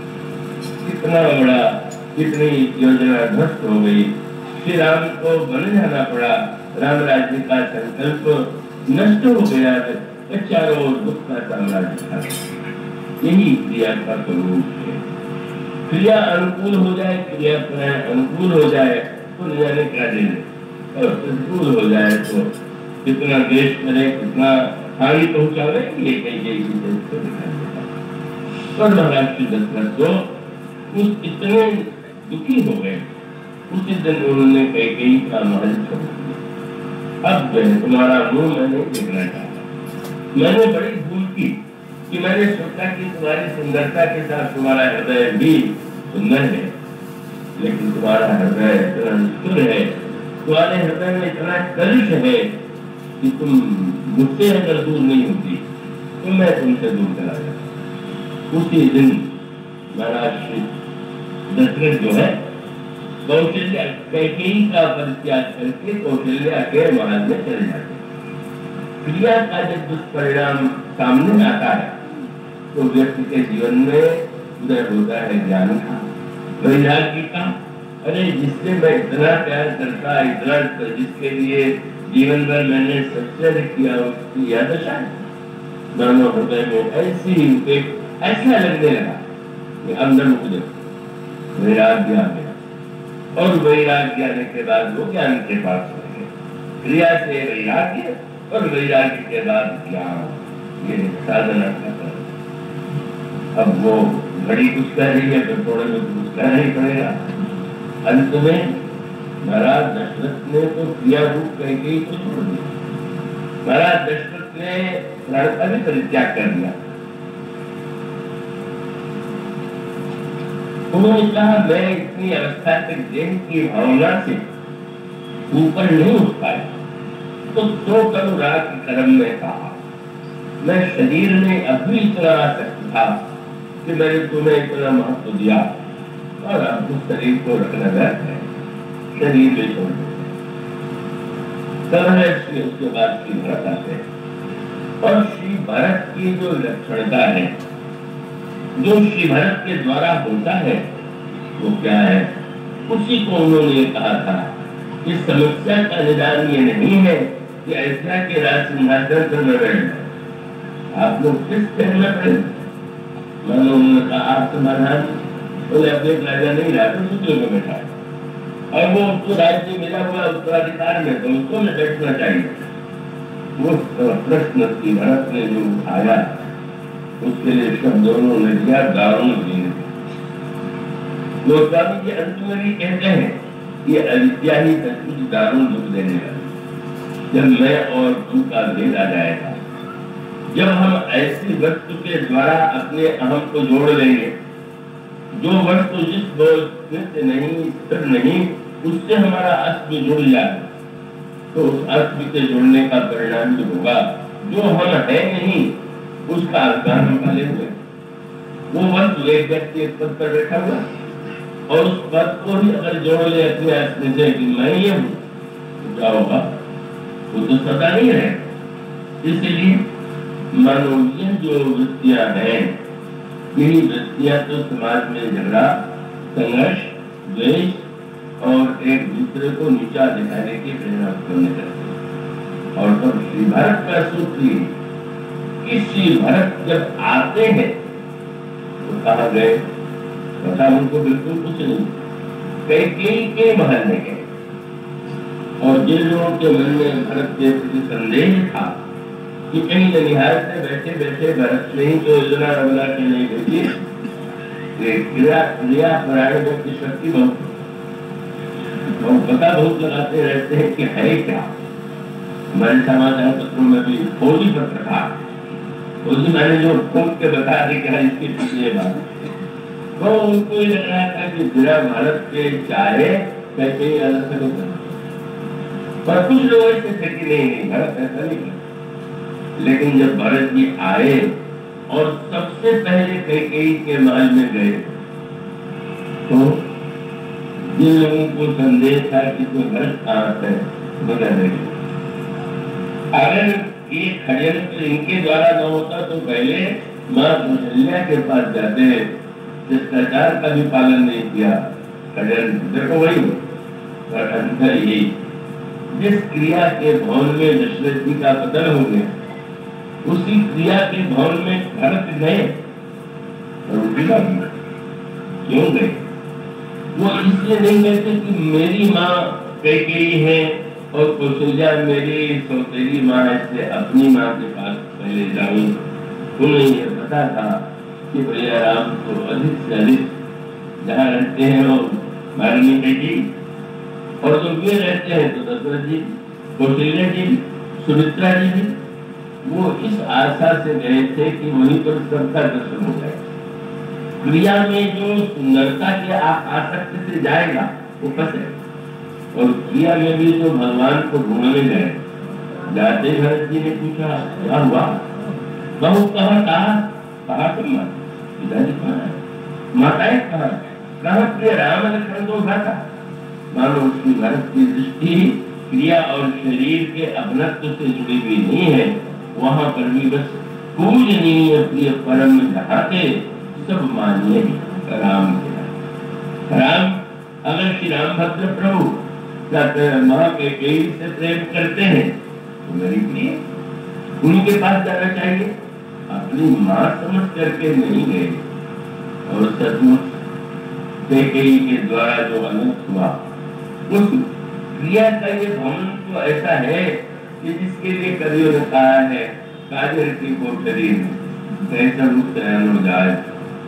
A: कितना बड़ा कितनी योजना ध्वस्त हो गई। श्री राम को बन जाना पड़ा, राम राज्य का संकल्प नष्ट हो गया, चारों ओर दुख का साम्राज्य था। यही क्रिया का स्वरूप है। क्रिया अनुकूल हो जाए, क्रिया अनुकूल हो जाए तो न जाने क्या दे दे, और प्रतिकूल हो जाए तो कितना देश करे, कितना हानि पहुंचावे, ये कई कई चीजें दिखाई देता। और महाराज श्री दशरथ तो उस इतने दुखी हो गए, उसी दिन उन्होंने कैकेयी का महल छोड़ दिया। अब तुम्हारा मुंह मैं नहीं देखना चाहता, मैंने बड़ी भूल की कि मैंने सोचा कि तुम्हारी सुंदरता के साथ तुम्हारा हृदय भी सुंदर है, लेकिन तुम्हारा हृदय इतना निष्ठुर है, तुम्हारे हृदय में इतना कलुष है कि तुम मुझसे अगर दूर नहीं होती तो मैं तुमसे दूर चला जाता। उसी दिन महाराज श्री दशरथ जो है कौशल्या कैकेयी का परित्याग करके कौशल्या के महल में चले जाते। क्रिया का जब दुष्परिणाम सामने आता है तो व्यक्ति के जीवन में उदय होता है ज्ञान का, वैराग्य का। अरे जिससे मैं इतना प्यार करता, इतना जिसके लिए जीवन भर मैंने सत्संग किया, उसकी यह दशा है। मानो हृदय में ऐसी ऐसा लगने लगा कि अंदर मुझे वैराग्य आ गया, और वैराग्य आने के बाद वो ज्ञान के पास हो गए। क्रिया से वैराग्य और वैराग्य के बाद ज्ञान, ये साधना का अब वो घड़ी कुछ कह रही है तो थोड़े में कुछ कहना ही पड़ेगा। अंत में महाराज दशरथ ने तो क्रिया रूप कैकेयी को छोड़ दिया। महाराज दशरथ ने प्राण का भी परित्याग कर दिया। उन्होंने कहा मैं इतनी अवस्था तक देह की भावना से ऊपर नहीं उठ पाया, तो तो करो रात के कर्म में कहा मैं शरीर में अभी इतना आसक्त था कि मैंने तुम्हें इतना महत्व दिया और अब उस शरीर को रखना व्यर्थ है, शरीर में छोड़ देते। उसके बाद श्री भरत आते हैं और श्री भरत की जो लक्षणता है, जो श्री भरत के द्वारा होता है वो क्या है, उसी को उन्होंने कहा था। इस समस्या का निदान ये नहीं है कि अयोध्या के राज सिंहासन पर न बैठे, आप लोग किस कहना पड़े। मानो उन्होंने कहा आप समाधान बोले अपने राजा नहीं रहा तो सूत्रों में बैठा और वो उसको राज्य मिला हुआ उत्तराधिकार में तो उसको में बैठना चाहिए। वो प्रश्न श्री भरत ने जो उठाया उसके लिए शब्द दोनों ने दिया दारुण दीन। स्वामी जी अंत में भी कहते हैं ये अविद्या ही सचमुच दारुण दुख देने लगी। जब मैं और तू का भेद आ जाएगा, जब हम ऐसी वस्तु के द्वारा अपने अहम को जोड़ लेंगे जो वस्तु जिस से नहीं स्थिर नहीं उससे हमारा अस्तित्व जुड़ जाए, तो उस अस्तित्व के जुड़ने का परिणाम जो होगा जो हम है नहीं उसका अवगान हम पाले हुए। वो वस्तु एक व्यक्ति एक पद पर बैठा हुआ और उस पद को ही अगर जोड़ ले अपने अस्तित्व से कि मैं ये हूँ तो क्या होगा, वो तो सदा नहीं रहे। इसलिए मानो ये जो वृत्तियां हैं, यही वृत्तियां तो समाज में झगड़ा, संघर्ष, द्वेष और एक दूसरे को नीचा दिखाने की प्रेरणा उत्पन्न करते हैं। और तब श्री भरत का सूत्र कि श्री भरत जब आते हैं तो कहा गए, पता उनको बिल्कुल कुछ नहीं, कैकेयी के महल में गए और जिन लोगों के मन में भरत के प्रति संदेह था कि कहीं ननिहाल से बैठे बैठे भरत ने ही जो योजना रमना के नहीं भेजी, क्रिया क्रिया परायण व्यक्ति शक्ति बहुत और पता बहुत लगाते रहते हैं कि है क्या। हमारे समाचार पत्रों में भी फौजी पत्र था, फौजी मैंने जो खोल के बता दी कि इसकी पिछले बात तो उनको ये लग रहा था कि जरा भारत के चाहे कैसे अलग से पर कुछ लोग ऐसे थे कि नहीं नहीं भारत ऐसा नहीं करता। लेकिन जब भरत जी आए और सबसे पहले कैकेयी के महल में गए तो जिन लोगों को संदेह था कि कोई भरत कहाँ है बता देंगे। अगर ये षड्यंत्र इनके द्वारा न होता तो पहले माँ कौशल्या के पास जाते, शिष्टाचार का भी पालन नहीं किया, षड्यंत्र देखो वही पर अंतर यही जिस क्रिया के भवन में दशरथ जी का पतन हो गया उसी क्रिया के भवन में भरत गए और क्यों गए? वो इसलिए नहीं कहते कि मेरी माँ कैकेयी है और कौशल्या मेरी सौतेली माँ है, इसलिए अपनी माँ के पास पहले जाऊं। उन्हें यह पता था कि भैया राम को अधिक से अधिक जहाँ रहते हैं वो वाल्मीकि जी और जो वे रहते हैं तो दशरथ जी, कौशल्या जी, सुमित्रा जी भी, वो इस आशा से गए थे कि वहीं पर सबका दर्शन हो जाए। क्रिया में जो सुंदरता के आसक्ति से जाएगा वो फंसे और क्रिया में भी जो भगवान को ढूंढने गए, जाते भरत जी ने पूछा क्या हुआ, बहू कहाँ कहा कहा तुम पिताजी कहाँ है, माताएं कहाँ कहाँ प्रिय राम लक्ष्मण दो भ्राता। मानो उसकी भरत की दृष्टि क्रिया और शरीर के अपनत्व से जुड़ी हुई नहीं है, वहां पर भी बस पूजनीय प्रिय परम जहाँ थे सब मानिए राम के राम। अगर श्री राम भद्र प्रभु माँ के कैकेयी से प्रेम करते हैं तो मेरी प्रिय उनके पास जाना चाहिए, अपनी माँ समझ करके नहीं गए। और सचमुच कैकेयी के द्वारा जो अनंत हुआ उस क्रिया का ये भवन तो ऐसा है कि जिसके लिए कवियों ने कहा है काजर की कोठरी में कैसा रूप चयन हो जाए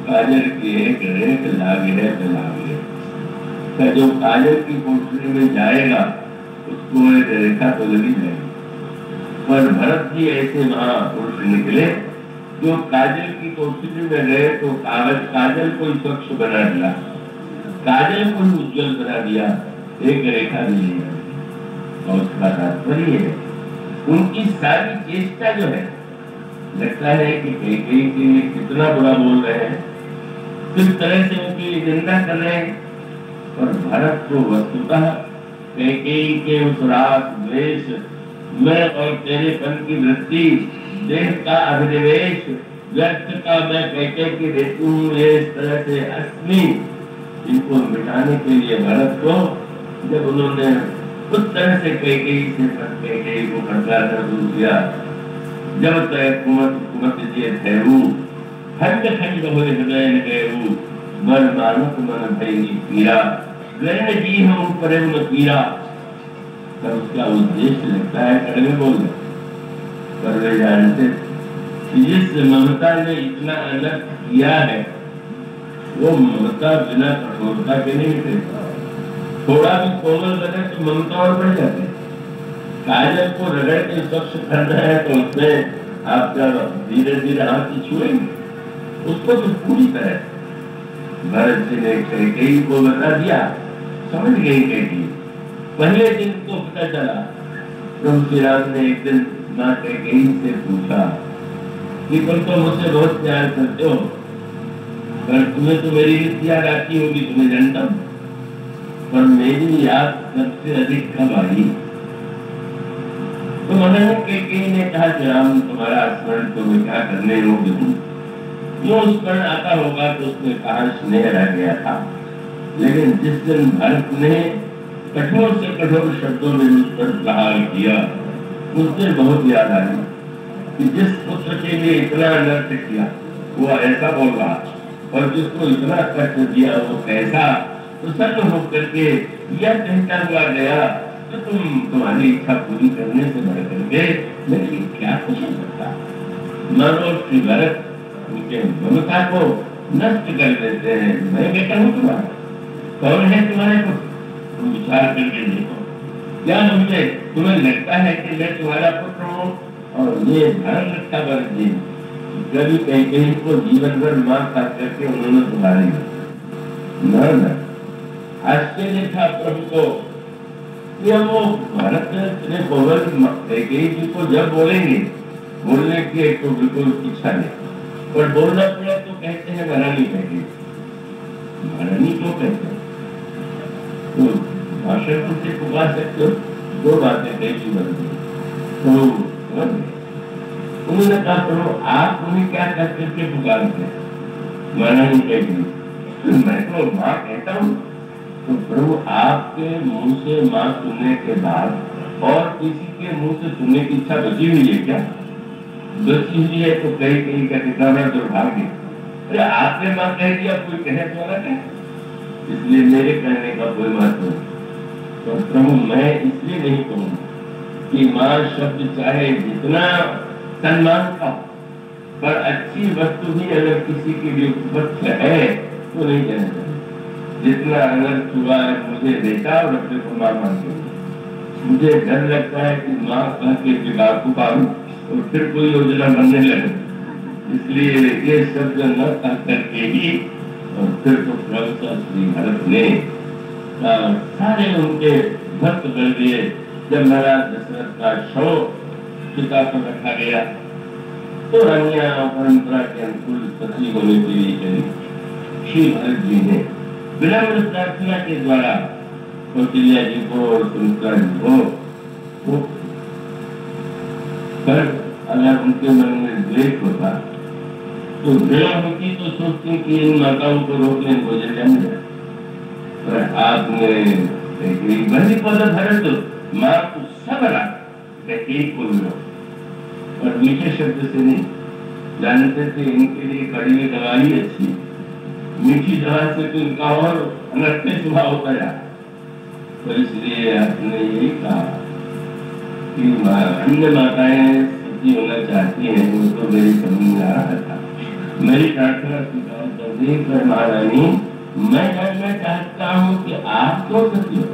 A: काजल की एक रेख लागे है तो लागे है। जो काजल की कोठरी में जाएगा उसको एक रेखा तो लगी जाएगी। पर भरत जी ऐसे महापुरुष निकले जो काजल की कोठरी में गए तो कागज काजल को स्वच्छ बना दिया, काजल को उज्जवल बना दिया, एक रेखा नहीं है। और उसका तात्पर्य है उनकी सारी चेष्टा जो है, लगता है कि कैकेयी के लिए कितना बुरा बोल रहे हैं, किस तरह से उनकी निंदा कर रहे हैं। और भरत को वस्तुतः कैकेयी के उस राग द्वेष मैं और तेरेपन की वृत्ति, देह का अभिनिवेश, व्यक्त का मैं कैकेयी की देती हूँ, ये इस तरह से अस्मि, इनको मिटाने के लिए भरत को जब उन्होंने उस तरह से कैकेयी से कैकेयी को भड़का कर दूर किया, जब तक कुमत कुमत जे ठहरू खंड खंड होए हृदय न गयऊ, मन मानत मन भयनी पीरा, गृह जी हम करे न पीरा। तब उसका उद्देश्य लगता है कड़वे बोल रहे, पर वे जानते जिस ममता ने इतना अलग किया है वो ममता बिना कठोरता के नहीं मिटेगा। थोड़ा भी कोमल बने तो ममता और बढ़ जाती है। काजल को रगड़ के स्वच्छ करना है तो उसमें आपका धीरे धीरे हाथ छुएंगे उसको तो पूरी तरह। भरत जी ने कैकेयी को बता दिया, समझ गई कैकेयी। पहले दिन को पता चला प्रभु श्री राम ने एक दिन माँ कैकेयी से पूछा कि तुम तो मुझसे बहुत प्यार करते हो, पर तुम्हें तो मेरी रीत याद आती होगी, तुम्हें जानता हूँ, पर मेरी याद सबसे अधिक कब आई? तो उन्होंने कैकेयी ने कहा कि राम तुम्हारा स्मरण तो मैं क्या करने योग्य हूँ, जो स्मरण आता होगा तो उसमें कहा स्नेह रह गया था। लेकिन जिस दिन भरत ने कठोर से कठोर शब्दों में मुझ पर प्रहार किया उस दिन बहुत याद आई कि जिस पुत्र के लिए इतना अनर्थ किया वो ऐसा बोल रहा, और जिसको इतना कष्ट दिया वो कैसा प्रसन्न होकर के यह कहता हुआ गया तो तुम तुम्हारी इच्छा पूरी करने से बढ़ करके मेरी क्या कुछ हो सकता। मानो श्री भरत उनके ममता को नष्ट कर देते हैं। मैं बेटा हूँ तुम्हारा, कौन है तुम्हारे को तुम विचार करके देखो, क्या मुझे तुम्हें लगता है कि मैं तुम्हारा पुत्र हूँ? और ये धर्म रखा भरत जी कभी कैकेयी को जीवन भर मां खा करके उन्होंने तुम्हारे न न आश्चर्य था प्रभु को कि वो भरत ने बोल कैकेयी जी को जब बोलेंगे बोलने की एक तो बिल्कुल इच्छा नहीं, पर बोलना पड़े तो कहते हैं महारानी कैकेयी। महारानी क्यों कहते हैं? तो भाषण से पुकार सकते हो, दो बातें कैसी बनती तो उन्होंने कहा प्रभु आप उन्हें क्या कर करके पुकारते हैं? महारानी कैकेयी मैं तो माँ कहता हूँ। तो प्रभु आपके मुंह से माँ सुनने के बाद और किसी के मुंह से सुनने की इच्छा बची हुई है क्या? बची हुई है तो कहीं कहीं का ठिकाना दुर्भाग्य। अरे आपने माँ कह दिया, कोई कहे तो अलग है, इसलिए मेरे कहने का कोई महत्व नहीं। तो प्रभु मैं इसलिए नहीं कहूँगा कि माँ शब्द चाहे जितना सम्मान का, पर अच्छी वस्तु भी अगर किसी के लिए उपलब्ध है तो नहीं कहना चाहिए। जितना अनर्थ हुआ है मुझे बेटा और अपने को माँ मानते हैं। मुझे डर लगता है कि माँ कह के बिगाड़ को पाऊं और फिर कोई योजना बनने लगे, इसलिए ये शब्द न कह करके ही। और फिर तो प्रभु श्री भरत ने सारे उनके भक्त कर दिए। जब महाराज दशरथ का शव चिता पर रखा गया तो रंगिया परंपरा के अनुकूल सती होने के लिए चली। श्री भरत जी ने विनम्र प्रार्थना के द्वारा कौशल्या जी को और सुमित्रा जी को, पर अगर उनके मन में द्वेष होता तो दया होती तो सोचती कि इन माताओं को रोकने को जन्म, पर आपने बंदी पद भरत माँ को सब रहा एक को मिलो, और मीठे शब्द से नहीं। जानते थे इनके लिए कड़ी हुई दवाई अच्छी, मीठी दवा से तो इनका और अनर्थ स्वभाव होता है। तो इसलिए आपने यही कहा कि अन्य माताएं सती होना चाहती हैं, वो तो मेरी समझ में आ रहा था। मेरी प्रार्थना स्वीकार कर देख कर महारानी मैं जानना चाहता हूँ कि आप क्यों सती हो।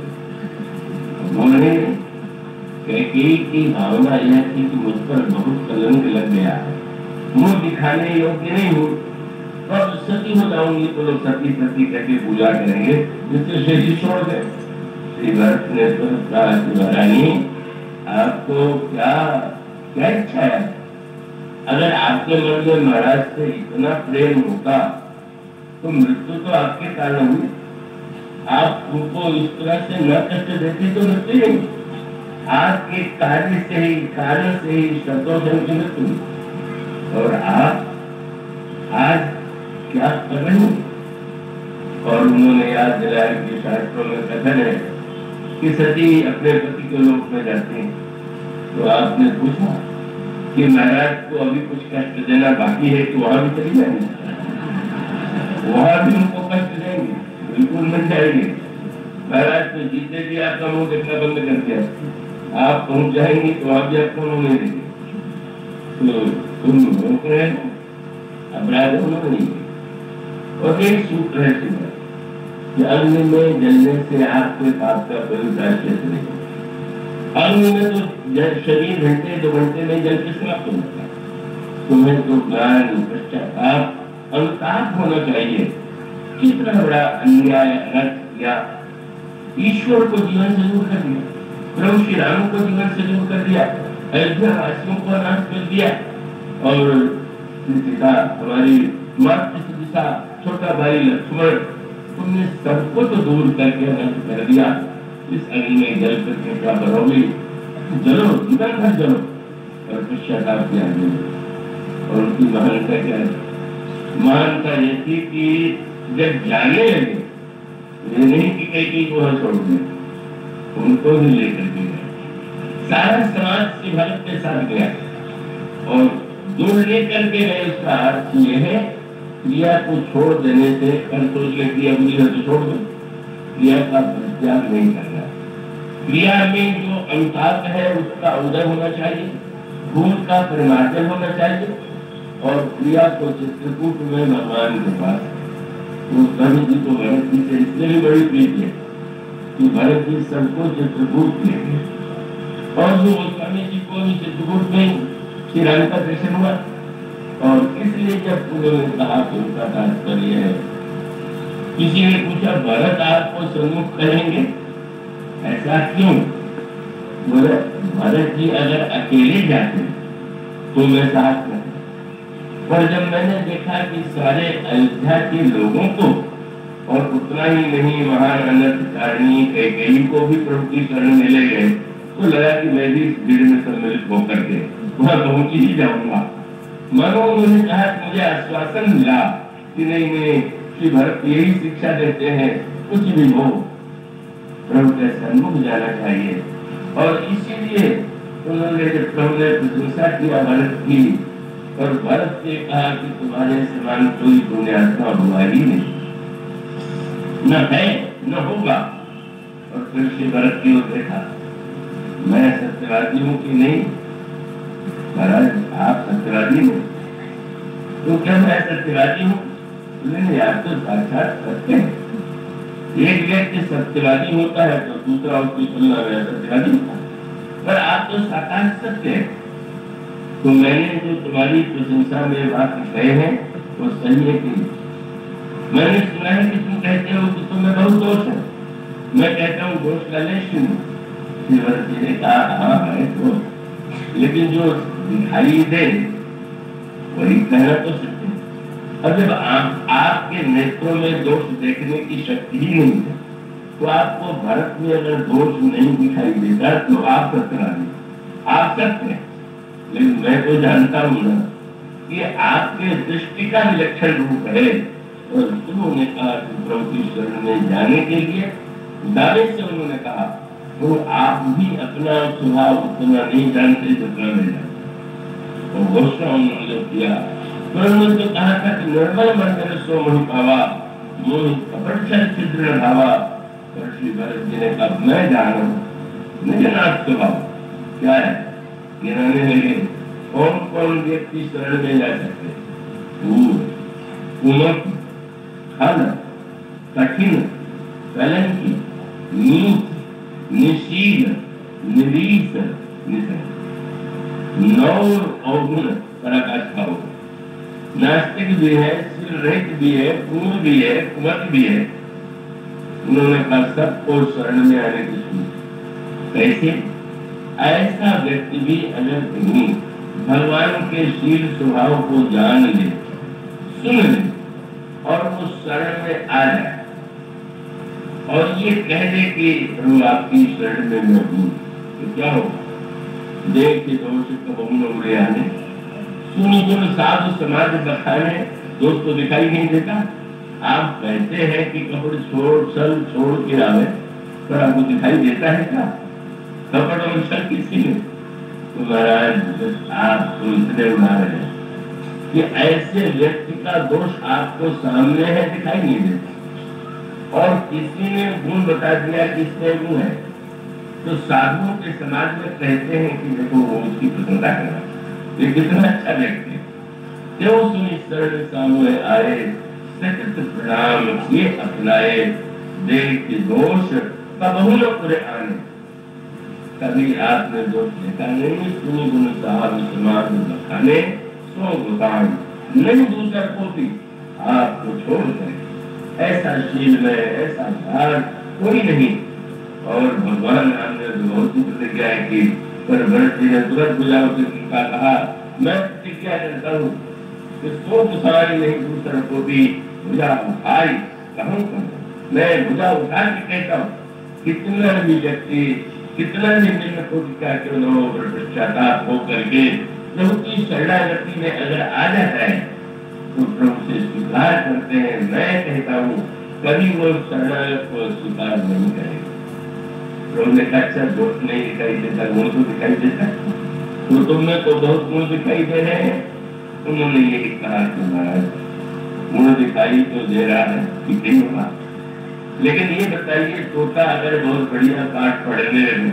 A: बोले कैकेयी की भावना यह थी कि मुझ पर बहुत कलंक लग गया है, मुंह दिखाने योग्य नहीं हूँ, अब सती हो जाऊंगी तो लोग सती सती कहकर पूजा करेंगे, जिससे शरीर छोड़ गए। श्री भरत ने तो कहा कि महारानी आपको क्या क्या इच्छा है। अगर आपके मन में महाराज से इतना प्रेम होता तो मृत्यु तो आपके कारण हुई, आप उनको इस तरह से न कष्ट देते तो मृत्यु नहीं, आपके कार्य से ही कारण से ही शब्दों की मृत्यु। और आप आज क्या कर रहे हैं। और उन्होंने याद दिलाया कि शास्त्रों में कथन है कि सती अपने पति के लोक में जाती है। तो आपने पूछा कि महाराज को अभी कुछ कष्ट देना बाकी है तो वहां भी चली जाएंगे, वहां भी उनको कष्ट देंगे, बिल्कुल मिल जाएंगे। महाराज तो जीते जी आपका मुंह देखना बंद कर दिया, आप पहुंच जाएंगे तो वहां भी आपका मुंह नहीं देंगे। तो तुम रोक रहे हो, अपराध होना नहीं। और एक सूत्र है कि अग्नि में जलने से आपके पाप का कोई प्रायश्चित नहीं। अग्नि में तो शरीर घंटे दो घंटे में जल के समाप्त हो जाता है। तुम्हें तो ज्ञान पश्चाताप अनुताप होना चाहिए। कितना बड़ा अन्याय अनर्थ किया, ईश्वर को जीवन से दूर कर दिया, प्रभु श्री राम को जीवन से दूर कर दिया, अयोध्या वासियों को नाश कर दिया। और सीता हमारी मातृ दिशा, छोटा भाई लक्ष्मण, तुमने सबको तो दूर करके नष्ट कर दिया। इस अग्नि में जल करके क्या करोगे, जलो जीवन भर जलो। और पश्चाताप किया और उनकी महानता क्या है, महानता ये थी कि जब जाने लगे ये नहीं कि कहीं को छोड़ दिया, उनको भी लेकर के गए, सारा समाज से भारत के साथ गया और दूर लेकर के गए। उसका अर्थ ये है क्रिया को छोड़ देने से कर सोच ले क्रिया बुरी है तो छोड़ दो, क्रिया का त्याग नहीं करना। क्रिया में जो अनुताप है उसका उदय होना चाहिए, भूल का परिमार्जन होना चाहिए। और क्रिया को चित्रकूट में भगवान के पास तो स्वामी जी को भरत जी से इसलिए भी बड़ी प्रीति है कि भरत जी सबको चित्रकूट ले गए और जो स्वामी जी को भी चित्रकूट में श्री राम का दर्शन हुआ। और इसलिए जब उन्होंने कहा कि उनका तात्पर्य है, किसी ने पूछा भरत आपको सन्मुख कहेंगे, ऐसा क्यों? बोले भरत जी अगर अकेले जाते तो मैं साथ में, पर जब मैंने देखा कि सारे अयोध्या के लोगों को और उतना ही नहीं महान अनर्थकारिणी कैकेयी को भी प्रभु की शरण में ले गए तो लगा कि मैं भी इस भीड़ में सम्मिलित होकर के वहां पहुंच ही जाऊंगा। मनो उन्होंने कहा कि मुझे आश्वासन मिला कि नहीं नहीं श्री भरत यही शिक्षा देते हैं, कुछ भी हो प्रभु के सन्मुख जाना चाहिए। और इसीलिए उन्होंने जब प्रभु ने प्रशंसा किया भरत की और भरत से कहा कि तुम्हारे समान कोई पुण्यात्मा हुआ ही नहीं, न है न होगा। और फिर श्री भरत की ओर देखा, मैं सत्यवादी हूँ कि नहीं? महाराज आप सत्यवादी हो? तो क्या मैं सत्यवादी हूँ? नहीं, आप तो साक्षात सत्य है। एक व्यक्ति सत्यवादी होता है तो दूसरा उसकी तुलना में सत्यवादी होता है, पर आप तो साकार सत्य है। तो मैंने जो तुम्हारी प्रशंसा में वाक्य कहे हैं वो सही है कि मैंने सुना है कि तुम कहते हो कि तुम्हें बहुत दोष है, मैं कहता हूँ दोष का लेश नहीं। ने कहा हाँ है तो, लेकिन जो दिखाई दे वही कहना तो सत्य है। अब जब आप, आपके नेत्रों में दोष देखने की शक्ति ही नहीं है तो आपको भरत में अगर दोष नहीं दिखाई देता तो आप सत्यवादी, आप सत्य हैं। लेकिन मैं तो जानता हूँ ना कि आपके दृष्टि का विलक्षण रूप है। और उन्होंने कहा कि प्रभु की शरण में जाने के लिए दावे से उन्होंने कहा तो आप भी अपना स्वभाव उतना नहीं जानते जितना मैं जानता। और घोषणा उन्होंने जो किया तो उन्होंने तो कहा था कि निर्मल मंदिर सो मोहि पावा, मोहि कपट छिद्र भावा। और श्री भरत जी ने कहा मैं जान रहा हूँ निजनाथ स्वभाव क्या है। गिनाने लगे कौन कौन व्यक्ति शरण में जा सकते, उमक खल, कठिन, कलंकी, नीच, निशील, निरीस, निधन। नौ अवगुण पराकाष्ठा हो। नास्तिक भी है, शील रहित भी है, पूर्ण भी है, कुमत भी है। उन्होंने कहा सबको शरण में आने की सुनी। कैसे? ऐसा व्यक्ति भी अगर कहीं भगवान के शील स्वभाव को जान ले, सुन ले और वो शरण में आ जाए और ये कह दे कि प्रभु आपकी शरण में मैं हूं, तो क्या होगा? देख के दोष कबूल उड़े आने, सुनी गुण साधु समाज बखाने, दोस्त तो दिखाई नहीं देता। आप कहते हैं कि कपड़ छोड़ छल छोड़ के आवे, पर आपको दिखाई देता है क्या कपड़ और छल किसी में? तो महाराज आप तो इतने उड़ा रहे हैं कि ऐसे व्यक्ति का दोष आपको सामने है, दिखाई नहीं देता। और किसी ने गुण बता दिया कि इसमें गुण है, तो साधुओं के समाज में कहते हैं कि देखो वो उसकी प्रशंसा करना, ये कितना अच्छा व्यक्ति है। क्यों सुनी शरण सामने आए, सतत प्रणाम किए अपनाए, देख के दोष कबहू न पूरे आने। कभी आपने दोष देखा नहीं, सुनी गुण साहब समाज बखाने, सो गुदान नहीं दूसरा को भी आपको छोड़ कर। ऐसा शील में ऐसा भार कोई नहीं। और भगवान राम ने बहुत प्रतिज्ञा की, पर भरत जी ने तुरंत बुझाव का कहा, मैं प्रतिज्ञा करता हूँ कि सो सारी नहीं दूसरा को भी भुजा उठाई कहूँ, मैं भुजा उठा के कहता हूँ, कितना भी व्यक्ति कितना भी निम्न को क्या क्यों न हो, पश्चाताप हो करके प्रभु की शरणागति में अगर आ जाता है तो प्रभु से स्वीकार करते हैं। मैं कहता हूँ कभी वो शरणागत को स्वीकार नहीं करेगा। प्रभु ने कहा अच्छा दोष नहीं दिखाई देता, गुण तो दिखाई देता, तो तुम्हें तो बहुत गुण दिखाई दे रहे हैं। उन्होंने यही कहा कि महाराज गुण दिखाई तो दे रहा है, ठीक नहीं होगा, लेकिन ये बताइए तोता अगर बहुत बढ़िया पाठ पढ़ने लगे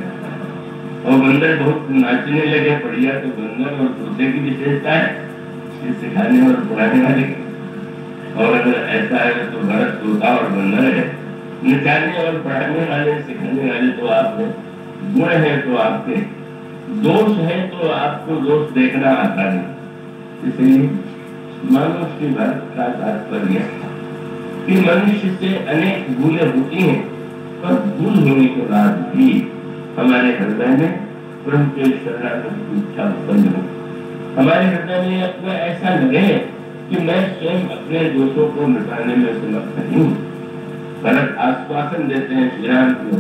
A: और बंदर बहुत नाचने लगे बढ़िया, तो बंदर और तोते की विशेषता है ये सिखाने और पढ़ाने वाले की। और अगर ऐसा है तो भरत तोता और बंदर है, नचाने और पढ़ाने वाले सिखाने वाले तो आप हैं, गुण है तो आपके, दोष है तो आपको दोष देखना आता नहीं। इसलिए मनुष्य भक्त का तात्पर्य कि मनुष्य से अनेक भूलें होती हैं, पर भूल होने के बाद भी हमारे हृदय में प्रभु के शरणागति की इच्छा उत्पन्न हो। हमारे हृदय में अपना ऐसा लगे कि मैं स्वयं अपने दोषों को मिटाने में समर्थ नहीं हूँ। भरत आश्वासन देते हैं श्री राम को,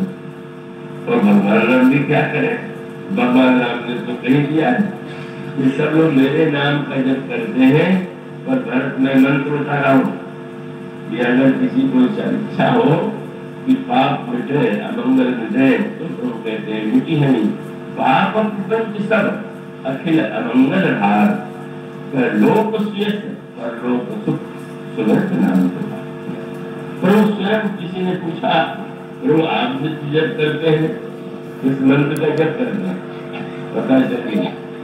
A: और भगवान राम भी क्या करें? भगवान राम ने तो कही दिया कि सब लोग मेरे नाम का जप करते हैं, पर भरत मैं मंत्र बता रहा हूँ कि अगर किसी को इच्छा हो कि पाप मिटे, अमंगल मिटे, तो प्रभु कहते हैं मिटी है नहीं, पाप प्रपंच सब अखिल अमंगल हार, कर लोक सुयस और लोक सुख सुगत नाम। प्रभु स्वयं किसी ने पूछा, प्रभु आप जप करते हैं, इस मंत्र का जप करना पता चले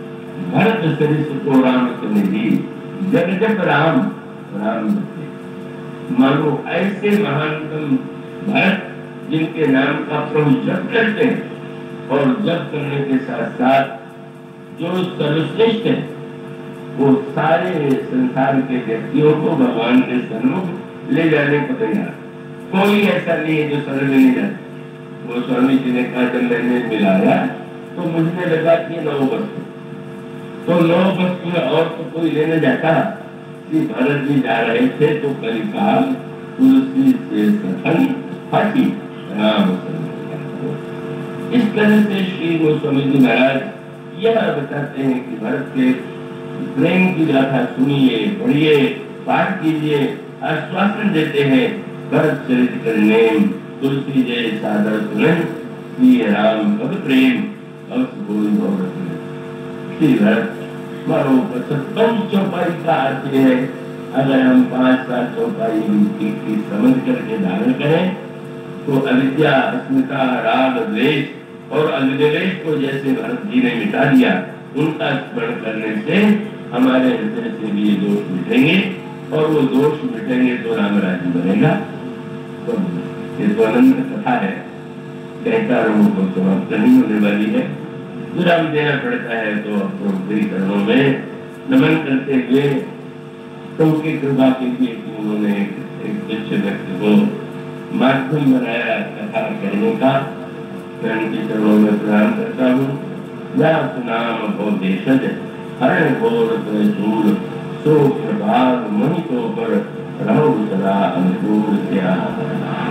A: भरत सरिस को राम निधि, जग जप राम राम जपे। मानो ऐसे महानतम भरत जिनके नाम का प्रभु जप करते हैं, और जप करने के साथ साथ जो सर्वश्रेष्ठ है वो सारे संसार के व्यक्तियों को भगवान के सन्मुख ले जाने को तैयार। कोई ऐसा नहीं है जो शरण में नहीं जाता। वो स्वामी जी ने कहा जब मैंने मिलाया तो मुझे लगा कि नौ वस्तु, तो नौ वस्तु में और तो कोई लेने जाता कि भरत जी जा रहे थे तो कलिकाल तुलसी से सखन हटी राम। इस तरह से श्री गोस्वामी जी महाराज यह बताते हैं कि भरत के प्रेम की गाथा सुनिए, पढ़िए, पाठ कीजिए, आश्वासन देते हैं भरत चरित करने तुलसी जय सादर सुनन, श्री राम कब प्रेम अवश्य बोल श्री भरत। मारो पचपन चौपाई का अर्थ है, अगर हम पांच सात चौपाई की, की समझ करके धारण करें तो अविद्या, अस्मिता, राग, द्वेष और अग्निवेश को जैसे भरत जी ने मिटा दिया, उनका स्मरण करने से हमारे हृदय से भी ये दोष मिटेंगे और वो दोष मिटेंगे तो राम राज्य बनेगा। तो ये तो अनंत कथा है, कहता रहूं तो समाप्त नहीं होने वाली है। विराम देना पड़ता है तो अपने उत्तरी चरणों में नमन करते हुए प्रभु की कृपा के लिए कि उन्होंने एक अच्छे व्यक्ति को माध्यम बनाया कथा कहने का, मैं उनके चरणों में प्रणाम करता हूँ। व्यास नाम भोदेशज हरण घोर त्रिशूल सो कृपाल मणि को पर रहो सदा अनुकूल क्या।